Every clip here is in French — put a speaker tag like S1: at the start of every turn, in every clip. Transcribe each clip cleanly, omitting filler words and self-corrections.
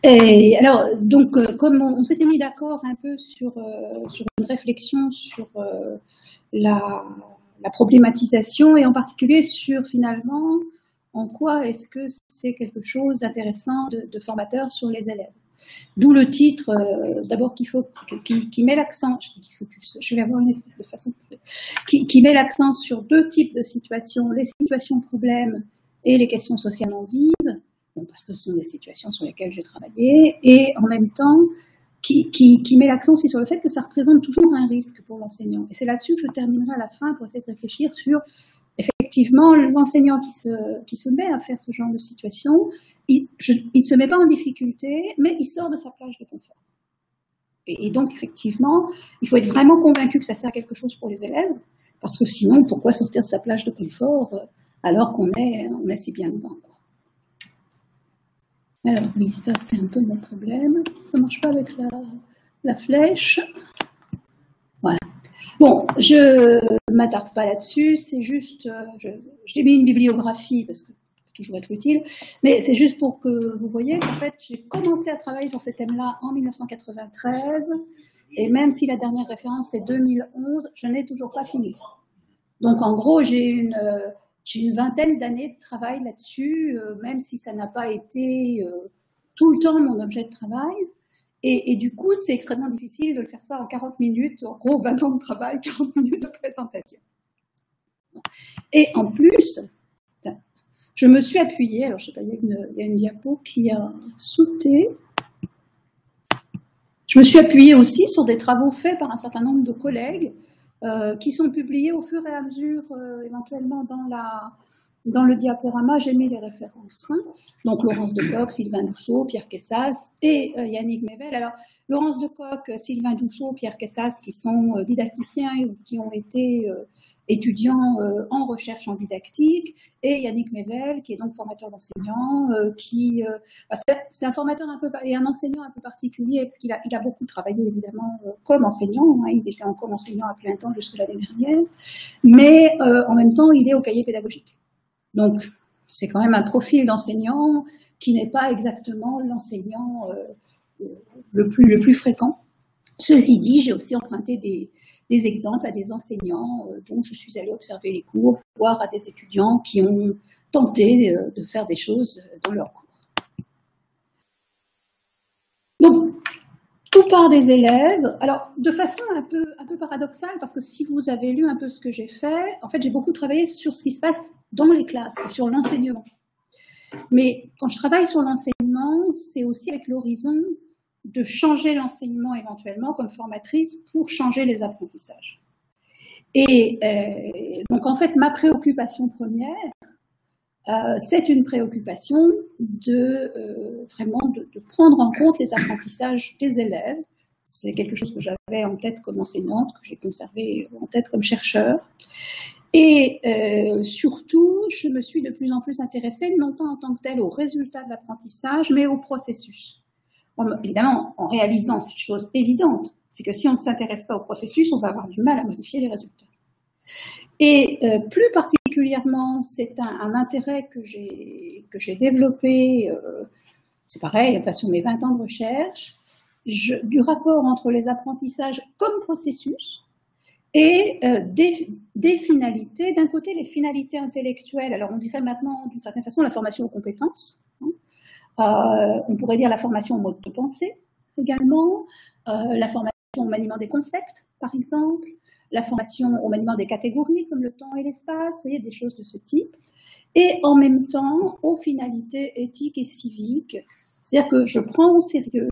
S1: Et alors, donc, comme on s'était mis d'accord un peu sur une réflexion sur la problématisation et en particulier sur finalement en quoi est-ce que c'est quelque chose d'intéressant de formateur sur les élèves. D'où le titre, d'abord qui met l'accent, je dis qu'il faut je vais avoir une espèce de façon, qui met l'accent sur deux types de situations, les situations problèmes et les questions socialement vives. Bon, parce que ce sont des situations sur lesquelles j'ai travaillé, et en même temps, qui met l'accent aussi sur le fait que ça représente toujours un risque pour l'enseignant. Et c'est là-dessus que je terminerai à la fin pour essayer de réfléchir sur, effectivement, l'enseignant qui se met à faire ce genre de situation, il ne se met pas en difficulté, mais il sort de sa plage de confort. Et donc, effectivement, il faut être vraiment convaincu que ça sert à quelque chose pour les élèves, parce que sinon, pourquoi sortir de sa plage de confort alors qu'on est si bien dedans, quoi. Alors oui, ça c'est un peu mon problème. Ça ne marche pas avec la flèche. Voilà. Bon, je ne m'attarde pas là-dessus, c'est juste, j'ai mis une bibliographie parce que ça peut toujours être utile, mais c'est juste pour que vous voyez qu'en fait j'ai commencé à travailler sur ces thèmes-là en 1993, et même si la dernière référence c'est 2011, je n'ai toujours pas fini. Donc en gros, j'ai une vingtaine d'années de travail là-dessus, même si ça n'a pas été tout le temps mon objet de travail. Et du coup, c'est extrêmement difficile de le faire ça en 40 minutes, en gros 20 ans de travail, 40 minutes de présentation. Et en plus, je me suis appuyée, alors je ne sais pas, il y a une diapo qui a sauté. Je me suis appuyée aussi sur des travaux faits par un certain nombre de collègues, qui sont publiés au fur et à mesure, éventuellement dans le diaporama, j'ai mis les références. Donc Laurence de Coq, Sylvain Douceau, Pierre Kessas et Yannick Mével. Alors Laurence de Coq, Sylvain Douceau, Pierre Kessas, qui sont didacticiens ou qui ont été étudiants en recherche en didactique, et Yannick Mével, qui est donc formateur d'enseignants, c'est un formateur et un enseignant un peu particulier, parce qu'il a beaucoup travaillé évidemment comme enseignant, il était comme enseignant à plein temps jusqu'à l'année dernière, mais en même temps il est au cahier pédagogique. Donc c'est quand même un profil d'enseignant qui n'est pas exactement l'enseignant le plus fréquent. Ceci dit, j'ai aussi emprunté des exemples à des enseignants dont je suis allée observer les cours, voire à des étudiants qui ont tenté de faire des choses dans leurs cours. Donc, tout part des élèves. Alors, de façon un peu paradoxale, parce que si vous avez lu un peu ce que j'ai fait, en fait, j'ai beaucoup travaillé sur ce qui se passe dans les classes, sur l'enseignement. Mais quand je travaille sur l'enseignement, c'est aussi avec l'horizon de changer l'enseignement éventuellement comme formatrice pour changer les apprentissages. Et donc en fait, ma préoccupation première, c'est une préoccupation vraiment de prendre en compte les apprentissages des élèves. C'est quelque chose que j'avais en tête comme enseignante, que j'ai conservé en tête comme chercheur. Et surtout, je me suis de plus en plus intéressée, non pas en tant que telle aux résultats de l'apprentissage, mais au processus. Évidemment, en réalisant cette chose évidente, c'est que si on ne s'intéresse pas au processus, on va avoir du mal à modifier les résultats. Et plus particulièrement, c'est un intérêt que j'ai développé, c'est pareil, enfin, sur mes 20 ans de recherche, du rapport entre les apprentissages comme processus et des finalités. D'un côté, les finalités intellectuelles, alors on dirait maintenant d'une certaine façon la formation aux compétences, on pourrait dire la formation au mode de pensée également, la formation au maniement des concepts, par exemple, la formation au maniement des catégories comme le temps et l'espace, vous voyez, des choses de ce type, et en même temps aux finalités éthiques et civiques, c'est-à-dire que je prends au sérieux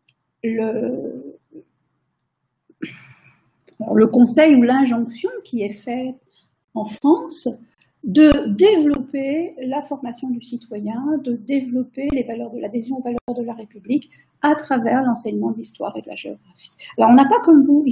S1: le conseil ou l'injonction qui est faite en France de développer la formation du citoyen, de développer les valeurs de l'adhésion aux valeurs de la République à travers l'enseignement de l'histoire et de la géographie. Alors on n'a pas comme vous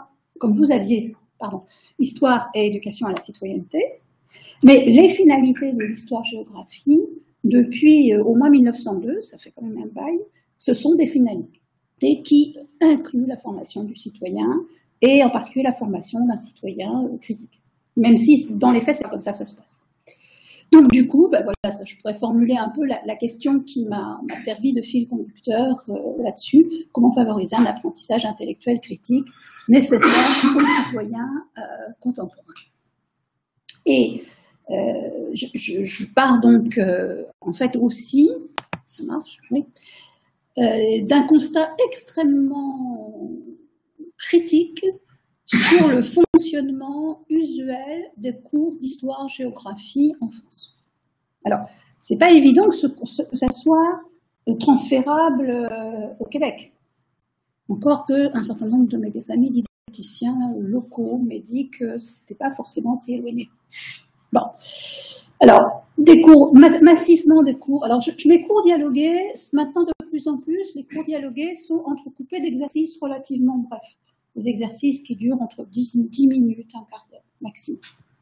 S1: histoire et éducation à la citoyenneté, mais les finalités de l'histoire-géographie, depuis au moins 1902, ça fait quand même un bail, ce sont des finalités qui incluent la formation du citoyen et en particulier la formation d'un citoyen critique. Même si, dans les faits, c'est comme ça que ça se passe. Donc du coup, ben voilà, ça, je pourrais formuler un peu la question qui m'a servi de fil conducteur là-dessus. Comment favoriser un apprentissage intellectuel critique nécessaire aux citoyens contemporains. Et je pars donc en fait aussi, ça marche, oui, d'un constat extrêmement critique sur le fonctionnement usuel des cours d'histoire-géographie en France. Alors, c'est pas évident que ça soit transférable au Québec. Encore qu'un certain nombre de mes amis didacticiens locaux m'aient dit que c'était pas forcément si éloigné. Bon. Alors, des cours, massivement des cours. Alors, je mets cours dialogués. Maintenant, de plus en plus, les cours dialogués sont entrecoupés d'exercices relativement brefs. Des exercices qui durent entre 10 minutes, un quart d'heure maximum.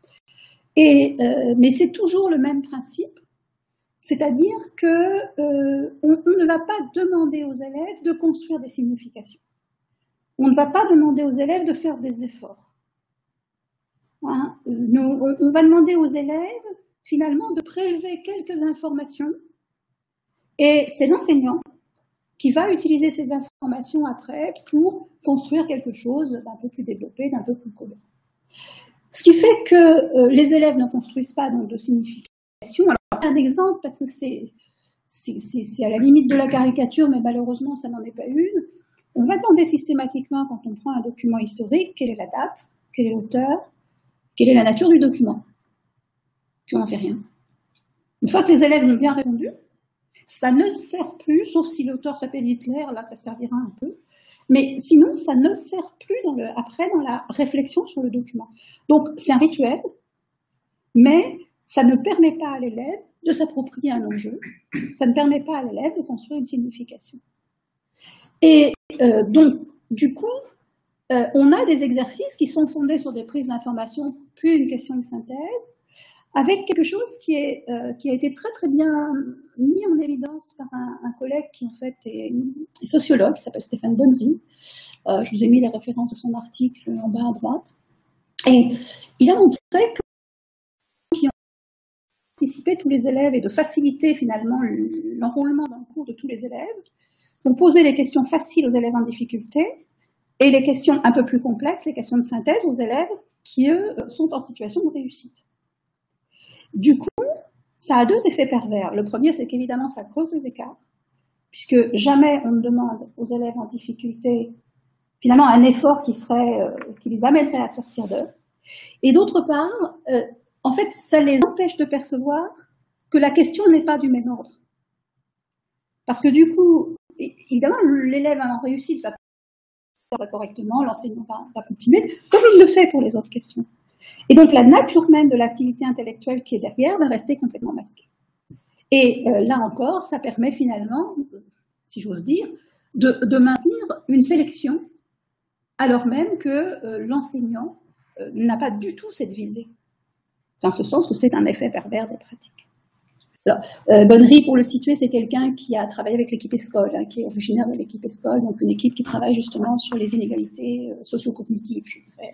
S1: Mais c'est toujours le même principe, c'est-à-dire que on ne va pas demander aux élèves de construire des significations. On ne va pas demander aux élèves de faire des efforts. Hein, on va demander aux élèves, finalement, de prélever quelques informations, et c'est l'enseignant qui va utiliser ces informations après pour construire quelque chose d'un peu plus développé, d'un peu plus cohérent. Ce qui fait que les élèves ne construisent pas donc de signification. Alors, un exemple, parce que c'est à la limite de la caricature, mais malheureusement, ça n'en est pas une. On va demander systématiquement, quand on prend un document historique, quelle est la date, quel est l'auteur, quelle est la nature du document. Puis on n'en fait rien. Une fois que les élèves ont bien répondu, ça ne sert plus, sauf si l'auteur s'appelle Hitler, là ça servira un peu, mais sinon ça ne sert plus après dans la réflexion sur le document. Donc c'est un rituel, mais ça ne permet pas à l'élève de s'approprier un enjeu, ça ne permet pas à l'élève de construire une signification. Et donc du coup, on a des exercices qui sont fondés sur des prises d'informations, puis une question de synthèse, avec quelque chose qui a été très très bien mis en évidence par un collègue qui en fait est sociologue, qui s'appelle Stéphane Bonnery. Je vous ai mis les références de son article en bas à droite. Et il a montré que qui ont participé tous les élèves et de faciliter finalement l'enrôlement dans le cours de tous les élèves, vont poser les questions faciles aux élèves en difficulté et les questions un peu plus complexes, les questions de synthèse aux élèves qui, eux, sont en situation de réussite. Du coup, ça a deux effets pervers. Le premier, c'est qu'évidemment, ça creuse les écarts, puisque jamais on ne demande aux élèves en difficulté, finalement, un effort qui les amènerait à sortir d'eux. Et d'autre part, en fait, ça les empêche de percevoir que la question n'est pas du même ordre. Parce que du coup, évidemment, l'élève en réussite va faire correctement, l'enseignant va continuer, comme il le fait pour les autres questions. Et donc la nature même de l'activité intellectuelle qui est derrière va rester complètement masquée. Et là encore, ça permet finalement, si j'ose dire, de maintenir une sélection, alors même que l'enseignant n'a pas du tout cette visée. C'est en ce sens que c'est un effet pervers des pratiques. Alors, Bonnery, pour le situer, c'est quelqu'un qui a travaillé avec l'équipe ESCOL, hein, qui est originaire de l'équipe ESCOL, donc une équipe qui travaille justement sur les inégalités socio-cognitives, je dirais,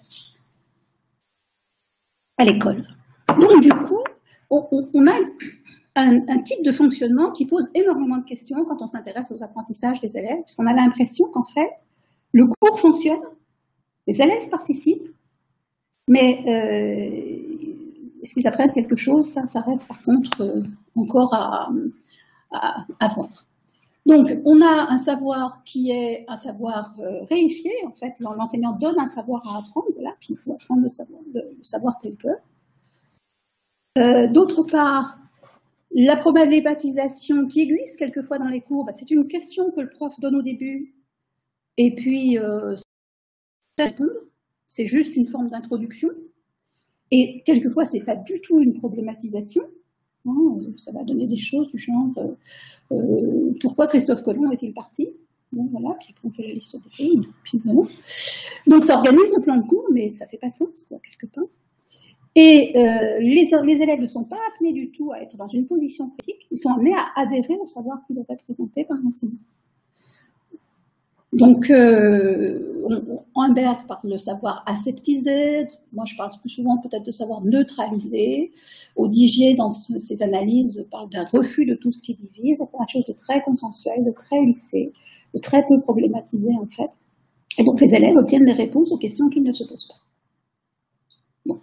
S1: à l'école. Donc du coup, on a un type de fonctionnement qui pose énormément de questions quand on s'intéresse aux apprentissages des élèves, puisqu'on a l'impression qu'en fait, le cours fonctionne, les élèves participent, mais est-ce qu'ils apprennent quelque chose? Ça reste par contre encore à voir. Donc, on a un savoir qui est un savoir réifié, en fait, l'enseignant donne un savoir à apprendre, voilà, puis il faut apprendre le savoir tel que. D'autre part, la problématisation qui existe quelquefois dans les cours, bah, c'est une question que le prof donne au début, et puis c'est juste une forme d'introduction, et quelquefois c'est pas du tout une problématisation. Ça va donner des choses du genre pourquoi Christophe Colomb est-il parti? Bon, voilà, puis on fait la liste des pays, puis voilà. Donc ça organise le plan de cours, mais ça fait pas sens, quoi, quelque part. Et les élèves ne sont pas appelés du tout à être dans une position critique, ils sont amenés à adhérer au savoir qui leur est présenté par l'enseignant. Donc Humberg parle de savoir aseptisé, moi je parle plus souvent peut-être de savoir neutralisé. Odigier, dans ses analyses, parle d'un refus de tout ce qui divise, donc quelque chose de très consensuel, de très lissé, de très peu problématisé en fait. Et donc les élèves obtiennent des réponses aux questions qu'ils ne se posent pas. Bon.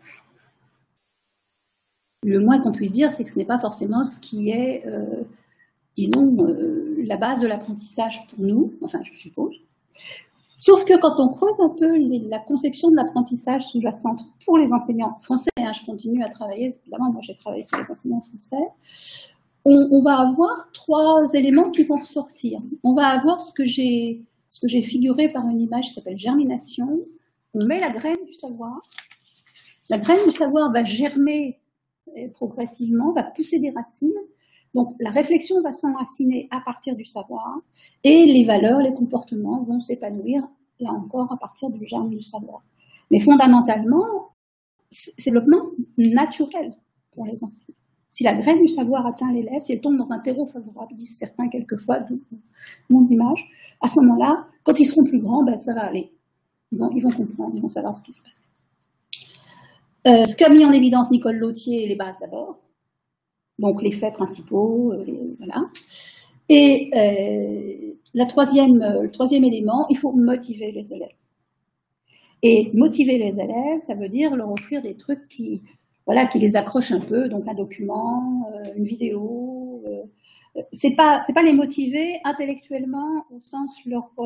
S1: Le moins qu'on puisse dire, c'est que ce n'est pas forcément ce qui est, disons, la base de l'apprentissage pour nous, enfin je suppose. Sauf que quand on creuse un peu la conception de l'apprentissage sous-jacente pour les enseignants français, hein, je continue à travailler, évidemment moi j'ai travaillé sur les enseignants français, on va avoir 3 éléments qui vont ressortir. On va avoir ce que j'ai figuré par une image qui s'appelle germination. On met la graine du savoir. La graine du savoir va germer progressivement, va pousser des racines. Donc la réflexion va s'enraciner à partir du savoir et les valeurs, les comportements vont s'épanouir, là encore, à partir du germe du savoir. Mais fondamentalement, c'est le développement naturel pour les enseignants. Si la graine du savoir atteint l'élève, si elle tombe dans un terreau favorable, disent certains quelquefois, d'où mon image, à ce moment-là, quand ils seront plus grands, ben, ça va aller. Ils vont comprendre, ils vont savoir ce qui se passe. Ce qu'a mis en évidence Nicole Lautier, les bases d'abord. Donc les faits principaux, voilà. Et le troisième élément, il faut motiver les élèves. Et motiver les élèves, ça veut dire leur offrir des trucs qui les accrochent un peu, donc un document, une vidéo. C'est pas les motiver intellectuellement au sens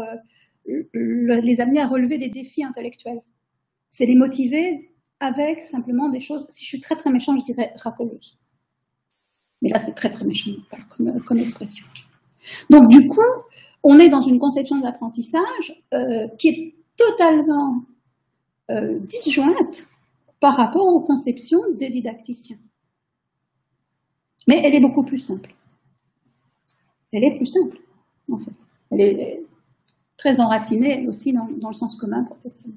S1: les amener à relever des défis intellectuels. C'est les motiver avec simplement des choses, si je suis très très méchante, je dirais racoleuses. Mais là, c'est très très méchant comme expression. Donc du coup, on est dans une conception de l'apprentissage qui est totalement disjointe par rapport aux conceptions des didacticiens. Mais elle est beaucoup plus simple. Elle est plus simple, en fait. Elle est très enracinée, elle aussi, dans le sens commun professionnel.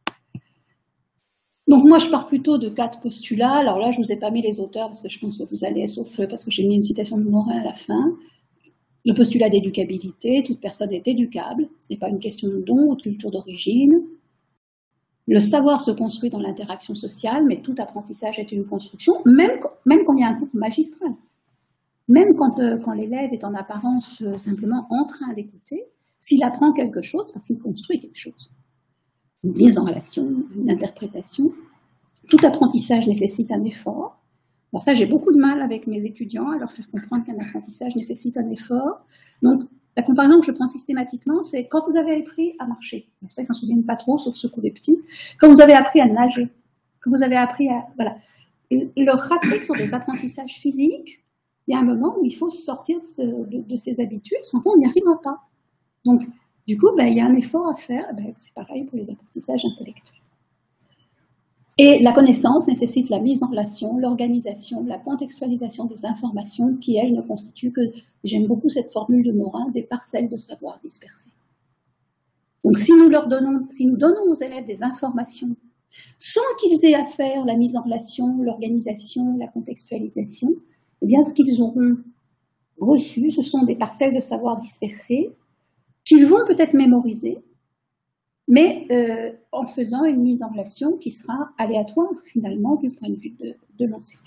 S1: Donc moi, je pars plutôt de 4 postulats. Alors là, je ne vous ai pas mis les auteurs parce que je pense que vous allez, sauf parce que j'ai mis une citation de Morin à la fin. Le postulat d'éducabilité, toute personne est éducable. Ce n'est pas une question de don ou de culture d'origine. Le savoir se construit dans l'interaction sociale, mais tout apprentissage est une construction, même quand il y a un cours magistral. Même quand l'élève est en apparence simplement en train d'écouter, s'il apprend quelque chose, parce qu'il construit quelque chose. Une mise en relation, une interprétation. Tout apprentissage nécessite un effort. Alors ça, j'ai beaucoup de mal avec mes étudiants à leur faire comprendre qu'un apprentissage nécessite un effort. Donc, la comparaison que je prends systématiquement, c'est quand vous avez appris à marcher. Donc ça, ils ne s'en souviennent pas trop, sauf ceux qui sont des petits. Quand vous avez appris à nager, quand vous avez appris à... Voilà. Leur rappeler que sur des apprentissages physiques, il y a un moment où il faut sortir de ses habitudes, sans on n'y arrivera pas. Donc, du coup, il y a un effort à faire. C'est pareil pour les apprentissages intellectuels. Et la connaissance nécessite la mise en relation, l'organisation, la contextualisation des informations qui, elles, ne constituent que, j'aime beaucoup cette formule de Morin, des parcelles de savoir dispersées. Donc si nous donnons aux élèves des informations sans qu'ils aient à faire la mise en relation, l'organisation, la contextualisation, eh bien ce qu'ils auront reçu, ce sont des parcelles de savoir dispersées qu'ils vont peut-être mémoriser, mais en faisant une mise en relation qui sera aléatoire, finalement, du point de vue de l'enseignant.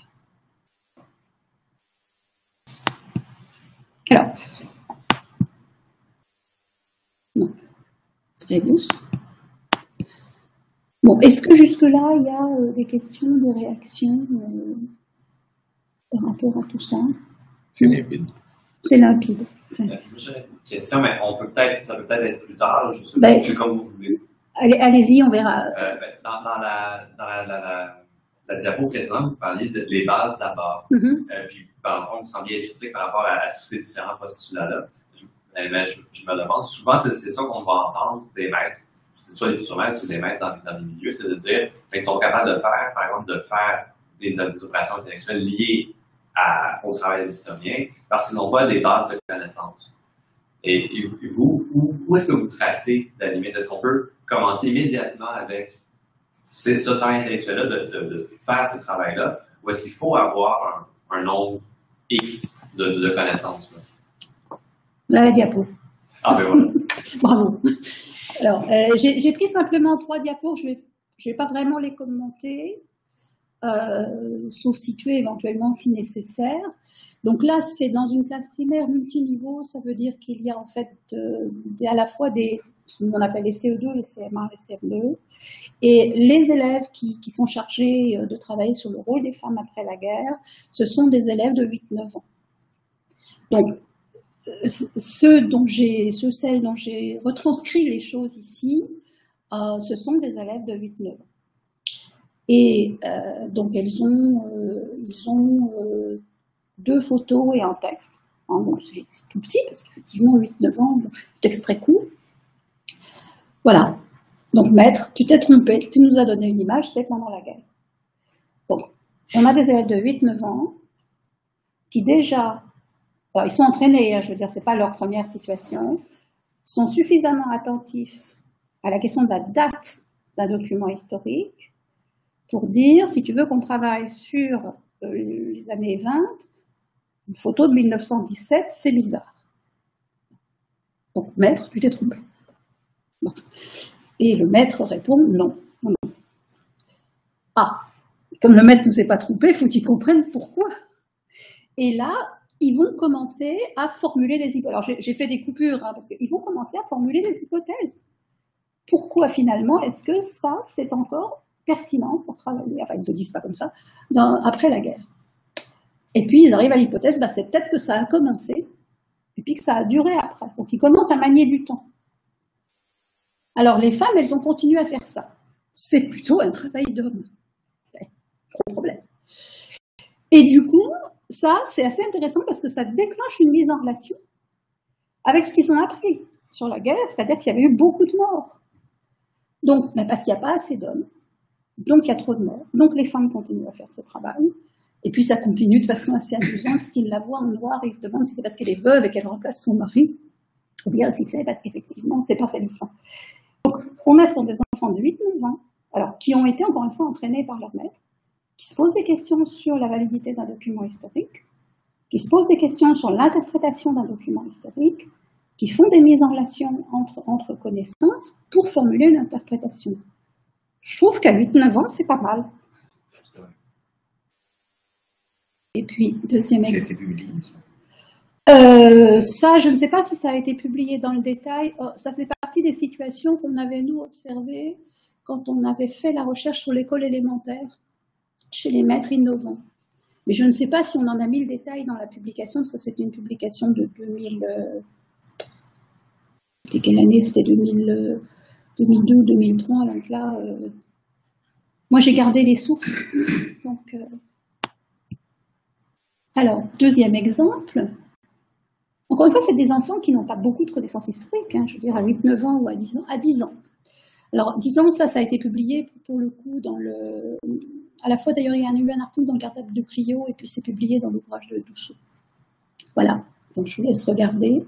S1: Alors, non, réponse. Bon, est-ce que jusque-là, il y a des questions, des réactions par rapport à tout ça?
S2: C'est limpide.
S1: C'est limpide.
S3: J'ai une question, mais ça peut peut-être être plus tard, je sais pas, comme vous voulez.
S1: Allez-y, on verra.
S3: Dans la diapo précédente, vous parliez des bases d'abord. Puis, par exemple, vous sembliez être critique par rapport à tous ces différents postulats-là. Mais je me demande, souvent, c'est ça qu'on va entendre des maîtres, soit des futurs maîtres ou des maîtres dans les milieux, c'est de dire qu'ils sont capables de faire, par exemple, de faire des opérations intellectuelles liées au travail de l'historien parce qu'ils n'ont pas des bases de connaissances. Et vous, où est-ce que vous tracez la limite? Est-ce qu'on peut commencer immédiatement avec ce travail intellectuel-là, de faire ce travail-là, ou est-ce qu'il faut avoir un nombre X de connaissances?
S1: Là, la diapo.
S3: Ah, ben voilà.
S1: Bravo. Alors, j'ai pris simplement 3 diapos, je vais pas vraiment les commenter, sauf situer éventuellement si nécessaire. Donc là, c'est dans une classe primaire multiniveau, ça veut dire qu'il y a en fait à la fois ce qu'on appelle les CE2, les CM1, les CM2, et les élèves qui sont chargés de travailler sur le rôle des femmes après la guerre, ce sont des élèves de 8-9 ans. Donc, celles dont j'ai retranscrit les choses ici, ce sont des élèves de 8-9 ans. Et donc, ils ont 2 photos et un texte. Hein, donc, c'est tout petit, parce qu'effectivement, 8-9 ans, texte très court. Voilà. Donc, maître, tu t'es trompé, tu nous as donné une image, c'est pendant la guerre. Donc, on a des élèves de 8-9 ans qui déjà, alors ils sont entraînés, hein, je veux dire, c'est pas leur première situation, sont suffisamment attentifs à la question de la date d'un document historique pour dire, si tu veux qu'on travaille sur les années 20, une photo de 1917, c'est bizarre. Donc, maître, tu t'es trompé. Bon. Et le maître répond non, non, non. Ah, comme le maître ne s'est pas trompé, il faut qu'il comprenne pourquoi. Et là, ils vont commencer à formuler des hypothèses. Alors, j'ai fait des coupures, hein, parce qu'ils vont commencer à formuler des hypothèses. Pourquoi, finalement, est-ce que ça, c'est encore pertinent pour travailler, enfin, ils ne le disent pas comme ça, après la guerre. Et puis, ils arrivent à l'hypothèse, c'est peut-être que ça a commencé, et puis que ça a duré après. Donc, ils commencent à manier du temps. Alors, les femmes, elles ont continué à faire ça. C'est plutôt un travail d'homme. Gros problème. Et du coup, ça, c'est assez intéressant parce que ça déclenche une mise en relation avec ce qu'ils ont appris sur la guerre, c'est-à-dire qu'il y avait eu beaucoup de morts. Donc, parce qu'il n'y a pas assez d'hommes, donc il y a trop de morts. Donc, les femmes continuent à faire ce travail. Et puis, ça continue de façon assez amusante parce qu'ils la voient en noir et ils se demandent si c'est parce qu'elle est veuve et qu'elle remplace son mari, ou bien si c'est parce qu'effectivement, c'est pas salissant. Donc, on a sur des enfants de 8-9 ans, alors, qui ont été encore une fois entraînés par leur maître, qui se posent des questions sur la validité d'un document historique, qui se posent des questions sur l'interprétation d'un document historique, qui font des mises en relation entre connaissances pour formuler une interprétation. Je trouve qu'à 8-9 ans, c'est pas mal. Et puis, deuxième exemple.
S2: Ça a été publié,
S1: ça, je ne sais pas si ça a été publié dans le détail. Ça faisait partie des situations qu'on avait, nous, observées quand on avait fait la recherche sur l'école élémentaire chez les maîtres innovants. Mais je ne sais pas si on en a mis le détail dans la publication, parce que c'était une publication de 2000... c'était quelle année? C'était 2002 ou 2003, donc là... moi, j'ai gardé les sources. Donc, alors, deuxième exemple. Encore une fois, c'est des enfants qui n'ont pas beaucoup de connaissances historiques, hein, je veux dire à 8-9 ans ou à 10 ans. À 10 ans. Alors, 10 ans, ça a été publié pour le coup dans le... À la fois, d'ailleurs, il y a eu un article dans le cartable de Clio et puis c'est publié dans l'ouvrage de Douceau. Voilà, donc je vous laisse regarder.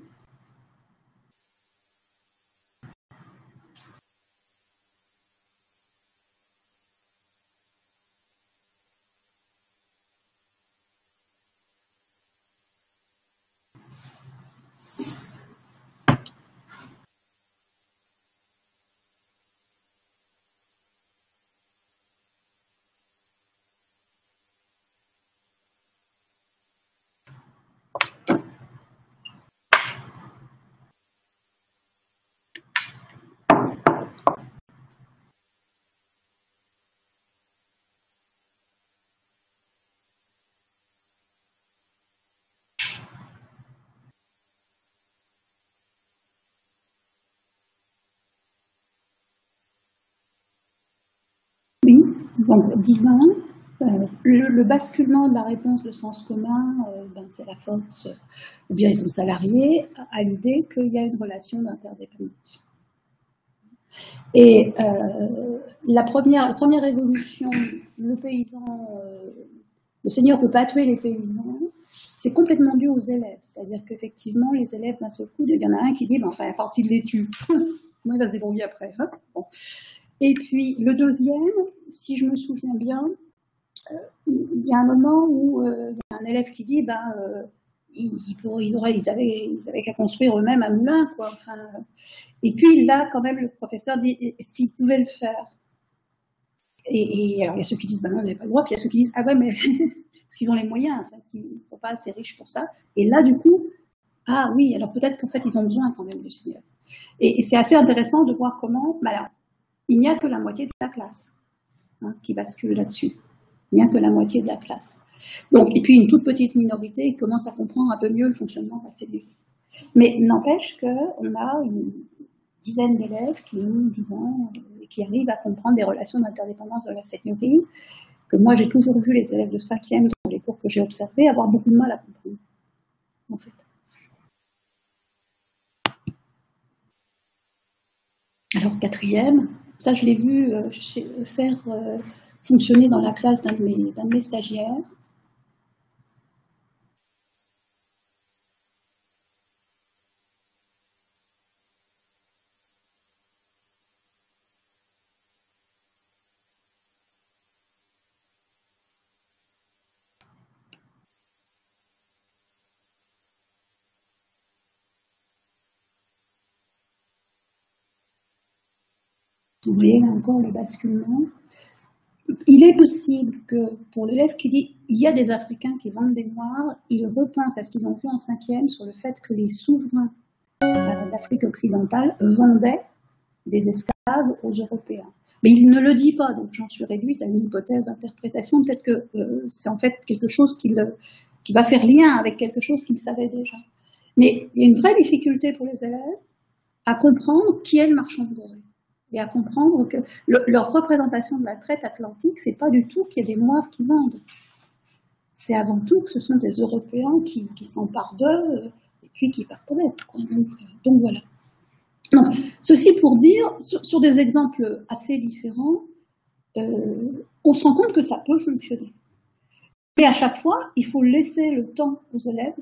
S1: Oui, donc 10 ans, le basculement de la réponse de sens commun, c'est la faute, ou bien ils sont salariés, à l'idée qu'il y a une relation d'interdépendance. Et la première évolution, le paysan, le seigneur ne peut pas tuer les paysans, c'est complètement dû aux élèves. C'est-à-dire qu'effectivement, les élèves, d'un seul coup, il y en a un qui dit, mais enfin, attends, s'il les tue, comment il va se débrouiller après, hein, bon. Et puis, le deuxième, si je me souviens bien, il y a un moment où il y a un élève qui dit, ils avaient qu'à construire eux-mêmes un moulin, quoi. Enfin, et puis là, quand même, le professeur dit, est-ce qu'ils pouvaient le faire? Et alors, il y a ceux qui disent, non, on n'avait pas le droit, puis il y a ceux qui disent, ah ouais, mais est-ce qu'ils ont les moyens? Enfin, est-ce qu'ils ne sont pas assez riches pour ça? Et là, du coup, ah oui, alors peut-être qu'en fait, ils ont besoin quand même du Seigneur. Et c'est assez intéressant de voir comment, alors, il n'y a que la moitié de la classe qui bascule là-dessus. Il n'y a que la moitié de la classe. Donc, et puis une toute petite minorité commence à comprendre un peu mieux le fonctionnement de la seigneurie. Mais n'empêche qu'on a une dizaine d'élèves qui ont 10 ans et qui arrivent à comprendre des relations d'interdépendance de la seigneurie, que moi j'ai toujours vu les élèves de 5e dans les cours que j'ai observés avoir beaucoup de mal à comprendre, en fait. Alors 4e, ça je l'ai vu faire fonctionner dans la classe d'un de mes stagiaires. Vous voyez là encore le basculement. Il est possible que pour l'élève qui dit il y a des Africains qui vendent des Noirs, il repense à ce qu'ils ont vu en 5e sur le fait que les souverains d'Afrique occidentale vendaient des esclaves aux Européens. Mais il ne le dit pas, donc j'en suis réduite à une hypothèse d'interprétation. Peut-être que c'est en fait quelque chose qui va faire lien avec quelque chose qu'il savait déjà. Mais il y a une vraie difficulté pour les élèves à comprendre qui est le marchand de doré. Et à comprendre que leur représentation de la traite atlantique, c'est pas du tout qu'il y ait des Noirs qui vendent. C'est avant tout que ce sont des Européens qui s'emparent d'eux et puis qui partent avec. Donc voilà. Donc, ceci pour dire, sur des exemples assez différents, on se rend compte que ça peut fonctionner. Mais à chaque fois, il faut laisser le temps aux élèves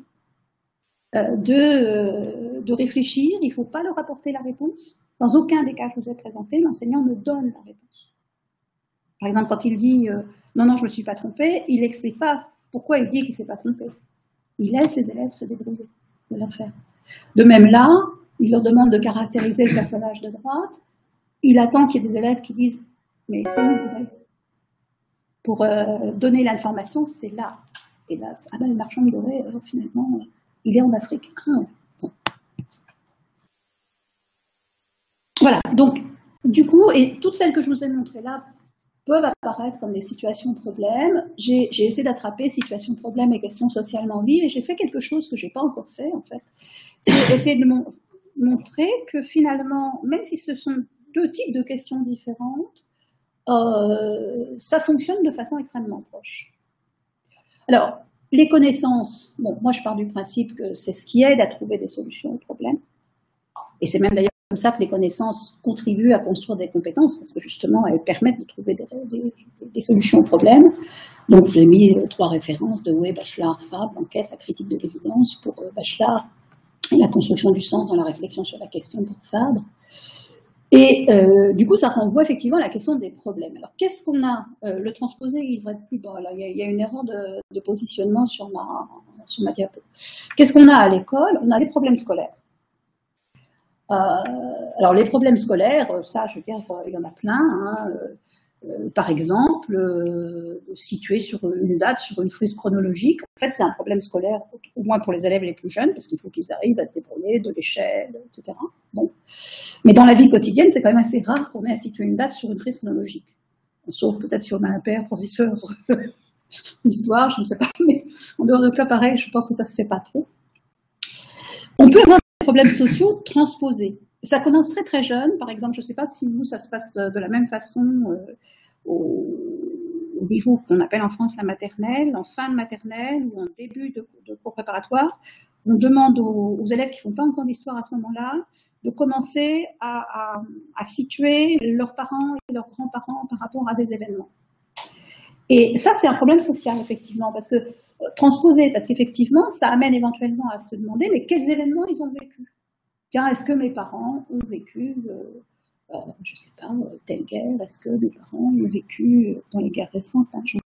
S1: de réfléchir, il ne faut pas leur apporter la réponse. Dans aucun des cas que je vous ai présentés, l'enseignant ne donne la réponse. Par exemple, quand il dit non, non, je ne me suis pas trompé, il n'explique pas pourquoi il dit qu'il ne s'est pas trompé. Il laisse les élèves se débrouiller de leur faire. De même là, il leur demande de caractériser le personnage de droite. Il attend qu'il y ait des élèves qui disent mais c'est où vous allez? Pour donner l'information, c'est là. Et là, ah ben, le marchand de doré, finalement, il est en Afrique. Ah, bon. Voilà, donc, du coup, et toutes celles que je vous ai montrées là peuvent apparaître comme des situations problèmes. J'ai essayé d'attraper situations problèmes et questions socialement vives, et j'ai fait quelque chose que je n'ai pas encore fait, en fait. C'est essayer de montrer que finalement, même si ce sont deux types de questions différentes, ça fonctionne de façon extrêmement proche. Alors, les connaissances, bon, moi je pars du principe que c'est ce qui aide à trouver des solutions aux problèmes, et c'est même d'ailleurs comme ça que les connaissances contribuent à construire des compétences, parce que justement, elles permettent de trouver des solutions aux problèmes. Donc, j'ai mis 3 références de Way, Bachelard, Fabre, l'enquête, la critique de l'évidence pour Bachelard, et la construction du sens dans la réflexion sur la question pour Fabre. Et du coup, ça renvoie effectivement à la question des problèmes. Alors, qu'est-ce qu'on a le transposé, il devrait être plus bas. Là, il y a une erreur de positionnement sur ma diapo. Qu'est-ce qu'on a à l'école? On a des problèmes scolaires. Alors, les problèmes scolaires, ça, je veux dire, il y en a plein. Hein. Par exemple, situé sur une date, sur une frise chronologique, en fait, c'est un problème scolaire, au moins pour les élèves les plus jeunes, parce qu'il faut qu'ils arrivent à se débrouiller de l'échelle, etc. Bon. Mais dans la vie quotidienne, c'est quand même assez rare qu'on ait à situer une date sur une frise chronologique. Sauf peut-être si on a un père professeur d'histoire, je ne sais pas, mais en dehors de cas pareil, je pense que ça se fait pas trop. On peut avoir des problèmes sociaux transposés. Ça commence très très jeune, par exemple, je ne sais pas si vous, ça se passe de la même façon au niveau qu'on appelle en France la maternelle, en fin de maternelle ou en début de cours préparatoire. On demande aux élèves qui ne font pas encore d'histoire à ce moment-là de commencer à situer leurs parents et leurs grands-parents par rapport à des événements. Et ça, c'est un problème social, effectivement, parce que transposer, parce qu'effectivement, ça amène éventuellement à se demander, mais quels événements ils ont vécu? Tiens, est-ce que mes parents ont vécu, je ne sais pas, telle guerre? Est-ce que mes parents ont vécu dans les guerres récentes? Hein,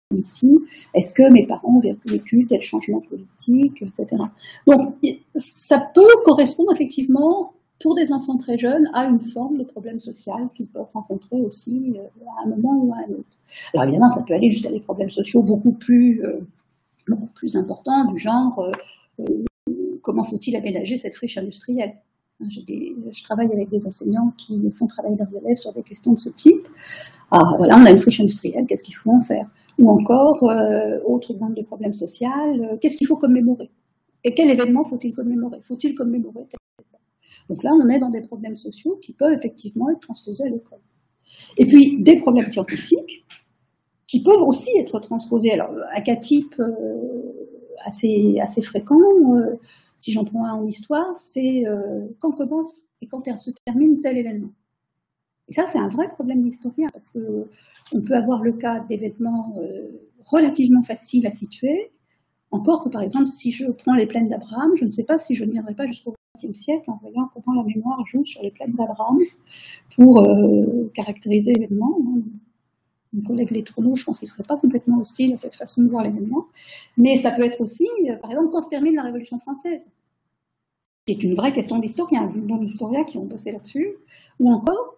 S1: ici, est-ce que mes parents ont vécu tel changement politique, etc. Donc, ça peut correspondre effectivement, pour des enfants très jeunes, à une forme de problème social qu'ils peuvent rencontrer aussi à un moment ou à un autre. Alors évidemment, ça peut aller jusqu'à des problèmes sociaux beaucoup plus importants, du genre comment faut-il aménager cette friche industrielle. Je travaille avec des enseignants qui font travailler leurs élèves sur des questions de ce type. Alors voilà, on a une friche industrielle, qu'est-ce qu'il faut en faire? Ou encore, autre exemple de problème social, qu'est-ce qu'il faut commémorer? Et quel événement faut-il commémorer? Faut-il commémorer tel événement? Donc là, on est dans des problèmes sociaux qui peuvent effectivement être transposés à l'école. Et puis, des problèmes scientifiques qui peuvent aussi être transposés. Alors, un cas type assez fréquent, si j'en prends un en histoire, c'est quand commence et quand se termine tel événement. Et ça, c'est un vrai problème d'historien, parce qu'on peut avoir le cas d'événements relativement faciles à situer, encore que, par exemple, si je prends les plaines d'Abraham, je ne sais pas si je ne viendrai pas jusqu'au XXe siècle en voyant comment la mémoire joue sur les plaines d'Abraham pour caractériser l'événement. Mon collègue Letourneau, je pense qu'il ne serait pas complètement hostile à cette façon de voir l'événement. Mais ça peut être aussi, par exemple, quand se termine la Révolution française, qui est une vraie question d'historien, vu le nombre d'historiens qui ont bossé là-dessus, ou encore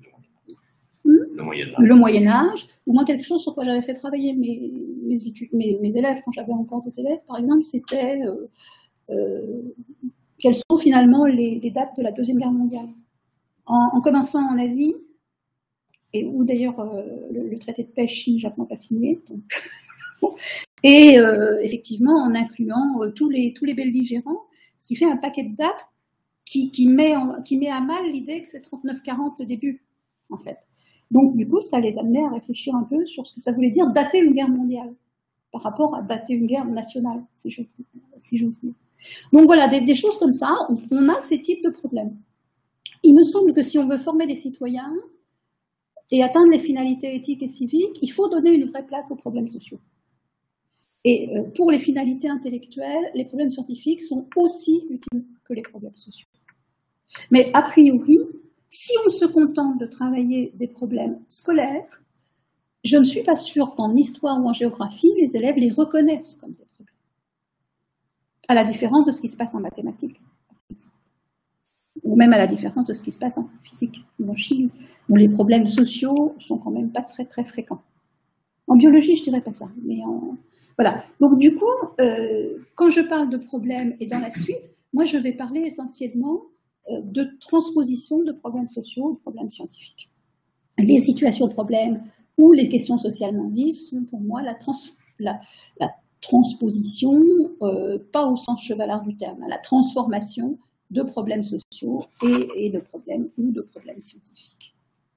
S1: le Moyen-Âge, ou moi quelque chose sur quoi j'avais fait travailler mes élèves quand j'avais encore des élèves, par exemple, c'était quelles sont finalement les dates de la Deuxième Guerre mondiale. En commençant en Asie, et où d'ailleurs le traité de pêche Chine-Japon pas signé, et effectivement en incluant tous les belligérants, ce qui fait un paquet de dates qui met à mal l'idée que c'est 39-40 le début, en fait. Donc du coup, ça les amenait à réfléchir un peu sur ce que ça voulait dire dater une guerre mondiale, par rapport à dater une guerre nationale, si j'ose dire. Donc voilà, des choses comme ça, on a ces types de problèmes. Il me semble que si on veut former des citoyens et atteindre les finalités éthiques et civiques, il faut donner une vraie place aux problèmes sociaux. Et pour les finalités intellectuelles, les problèmes scientifiques sont aussi utiles que les problèmes sociaux. Mais a priori, si on se contente de travailler des problèmes scolaires, je ne suis pas sûre qu'en histoire ou en géographie, les élèves les reconnaissent comme des problèmes. À la différence de ce qui se passe en mathématiques, ou même à la différence de ce qui se passe en physique ou en chimie, où les problèmes sociaux sont quand même pas très très fréquents. En biologie, je dirais pas ça, mais voilà. Donc du coup, quand je parle de problèmes et dans la suite, moi je vais parler essentiellement de transposition de problèmes sociaux, de problèmes scientifiques. Les situations de problèmes ou les questions socialement vives sont pour moi la transposition, pas au sens chevalard du terme, la transformation de problèmes sociaux et de problèmes ou de problèmes scientifiques.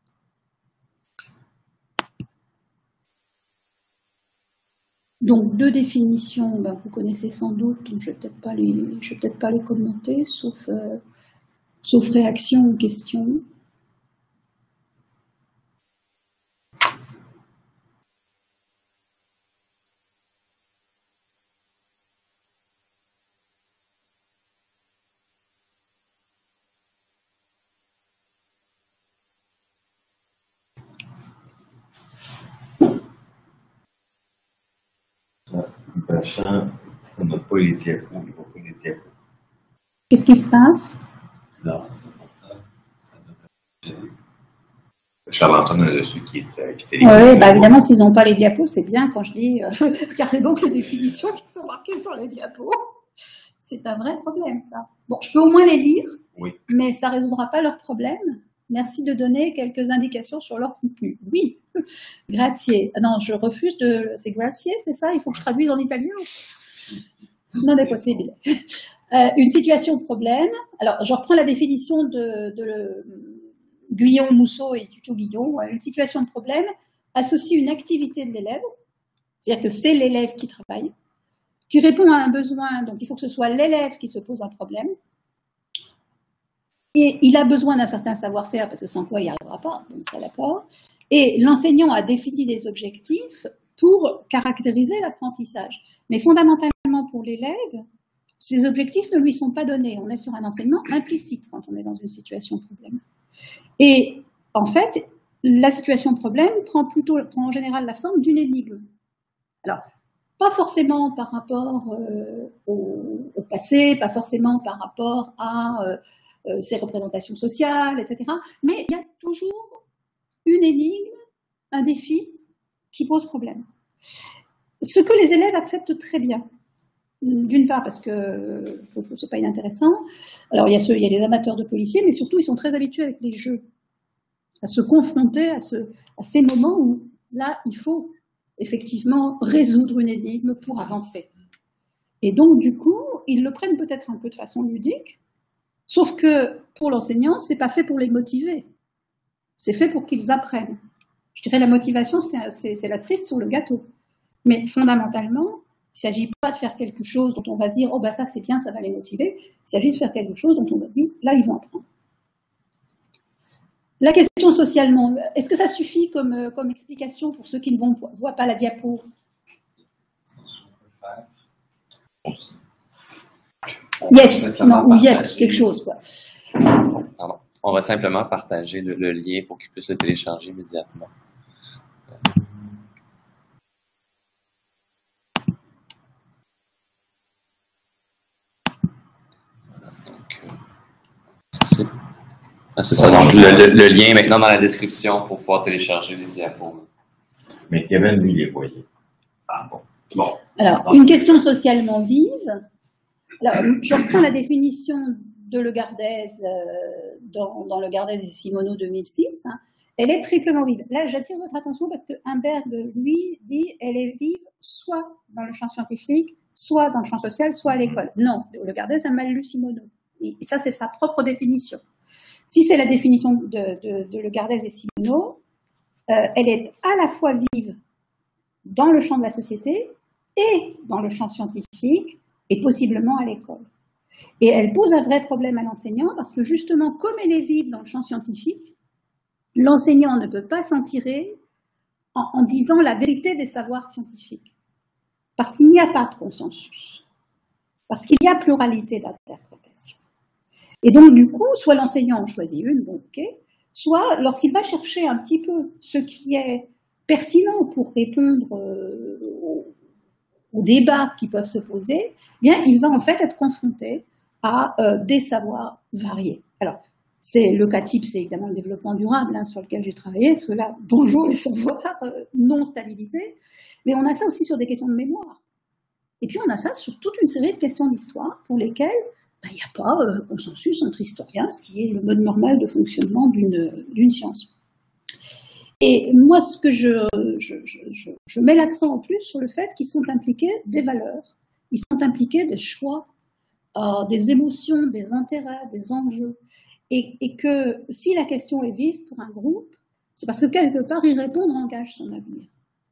S1: Donc deux définitions, ben, vous connaissez sans doute, donc je ne vais peut-être pas les commenter, sauf réaction ou question.
S2: On n'a pas les diapos, il ne voit pas les diapos.
S1: Qu'est-ce qui se passe?
S2: Non, Charles-Antoine a reçu qui était.
S1: Oui, bah évidemment, s'ils n'ont pas les diapos, c'est bien quand je dis regardez donc les définitions qui sont marquées sur les diapos. C'est un vrai problème, ça. Bon, je peux au moins les lire,
S2: oui,
S1: mais ça ne résoudra pas leur problème. Merci de donner quelques indications sur leur contenu. Oui, grazie. Non, je refuse de... C'est grazie, c'est ça? Il faut que je traduise en italien? Non, c'est possible. Une situation de problème. Alors, je reprends la définition de Guillon, Mousseau et Tutu-Guillon. Une situation de problème associe une activité de l'élève, c'est-à-dire que c'est l'élève qui travaille, qui répond à un besoin, donc il faut que ce soit l'élève qui se pose un problème, et il a besoin d'un certain savoir-faire, parce que sans quoi il n'y arrivera pas, donc ça d'accord, et l'enseignant a défini des objectifs pour caractériser l'apprentissage. Mais fondamentalement pour l'élève, ces objectifs ne lui sont pas donnés. On est sur un enseignement implicite quand on est dans une situation de problème. Et en fait, la situation de problème prend en général la forme d'une énigme. Alors, pas forcément par rapport au passé, pas forcément par rapport à ses représentations sociales, etc. Mais il y a toujours une énigme, un défi qui pose problème. Ce que les élèves acceptent très bien. D'une part parce que c'est pas inintéressant. Alors il y a les amateurs de policiers, mais surtout ils sont très habitués avec les jeux, à se confronter à ces moments où là il faut effectivement résoudre une énigme pour avancer. Et donc du coup ils le prennent peut-être un peu de façon ludique, sauf que pour l'enseignant c'est pas fait pour les motiver, c'est fait pour qu'ils apprennent. Je dirais la motivation c'est la cerise sur le gâteau, mais fondamentalement il ne s'agit pas de faire quelque chose dont on va se dire « Oh, bah ça c'est bien, ça va les motiver ». Il s'agit de faire quelque chose dont on va se dire « Là, ils vont apprendre ». La question socialement, est-ce que ça suffit comme explication pour ceux qui ne voient pas la diapo? Yes, non, ou yep, quelque chose, quoi.
S3: Pardon. On va simplement partager le lien pour qu'ils puissent le télécharger immédiatement. C'est ça, donc le lien est maintenant dans la description pour pouvoir télécharger les diapos.
S2: Mais Kevin, lui, les voyait. Ah bon.
S1: Alors, une question socialement vive. Alors, je reprends la définition de Le Gardez dans Le Gardez et Simoneau 2006. Hein. Elle est triplement vive. Là, j'attire votre attention parce que Humbert, lui, dit elle est vive soit dans le champ scientifique, soit dans le champ social, soit à l'école. Non, Le Gardez a mal lu Simoneau. Et ça, c'est sa propre définition. Si c'est la définition de Le Gardez et Simoneau, elle est à la fois vive dans le champ de la société et dans le champ scientifique et possiblement à l'école. Et elle pose un vrai problème à l'enseignant parce que justement, comme elle est vive dans le champ scientifique, l'enseignant ne peut pas s'en tirer en disant la vérité des savoirs scientifiques. Parce qu'il n'y a pas de consensus. Parce qu'il y a pluralité d'interprétation. Et donc, du coup, soit l'enseignant en choisit une, bon, ok, soit lorsqu'il va chercher un petit peu ce qui est pertinent pour répondre aux débats qui peuvent se poser, eh bien, il va en fait être confronté à des savoirs variés. Alors, le cas type, c'est évidemment le développement durable hein, sur lequel j'ai travaillé, parce que là, bonjour les savoirs non stabilisés, mais on a ça aussi sur des questions de mémoire. Et puis, on a ça sur toute une série de questions d'histoire pour lesquelles il n'y a pas consensus entre historiens, ce qui est le mode normal de fonctionnement d'une science. Et moi, ce que je mets l'accent en plus sur le fait qu'ils sont impliqués des valeurs, ils sont impliqués des choix, des émotions, des intérêts, des enjeux. Et que si la question est vive pour un groupe, c'est parce que quelque part, y répondre engage son avenir.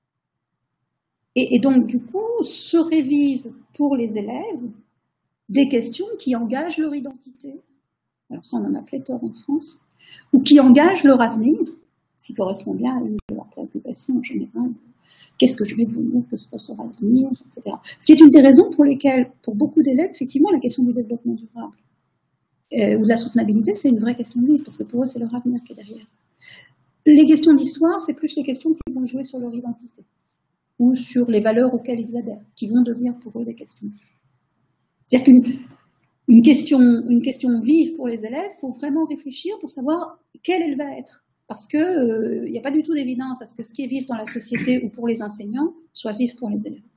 S1: Et donc, du coup, seraient vives pour les élèves des questions qui engagent leur identité. Alors ça, on en a pléthore en France. Ou qui engagent leur avenir, ce qui correspond bien à une de leurs préoccupations en général. Qu'est-ce que je vais devenir, que sera l'avenir, etc. Ce qui est une des raisons pour lesquelles, pour beaucoup d'élèves, effectivement, la question du développement durable ou de la soutenabilité, c'est une vraie question de vie, parce que pour eux, c'est leur avenir qui est derrière. Les questions d'histoire, c'est plus les questions qui vont jouer sur leur identité ou sur les valeurs auxquelles ils adhèrent, qui vont devenir pour eux des questions vives. C'est-à-dire qu'une question vive pour les élèves, il faut vraiment réfléchir pour savoir quelle elle va être. Parce qu'il n'y a pas du tout d'évidence à ce que ce qui est vif dans la société ou pour les enseignants soit vif pour les élèves.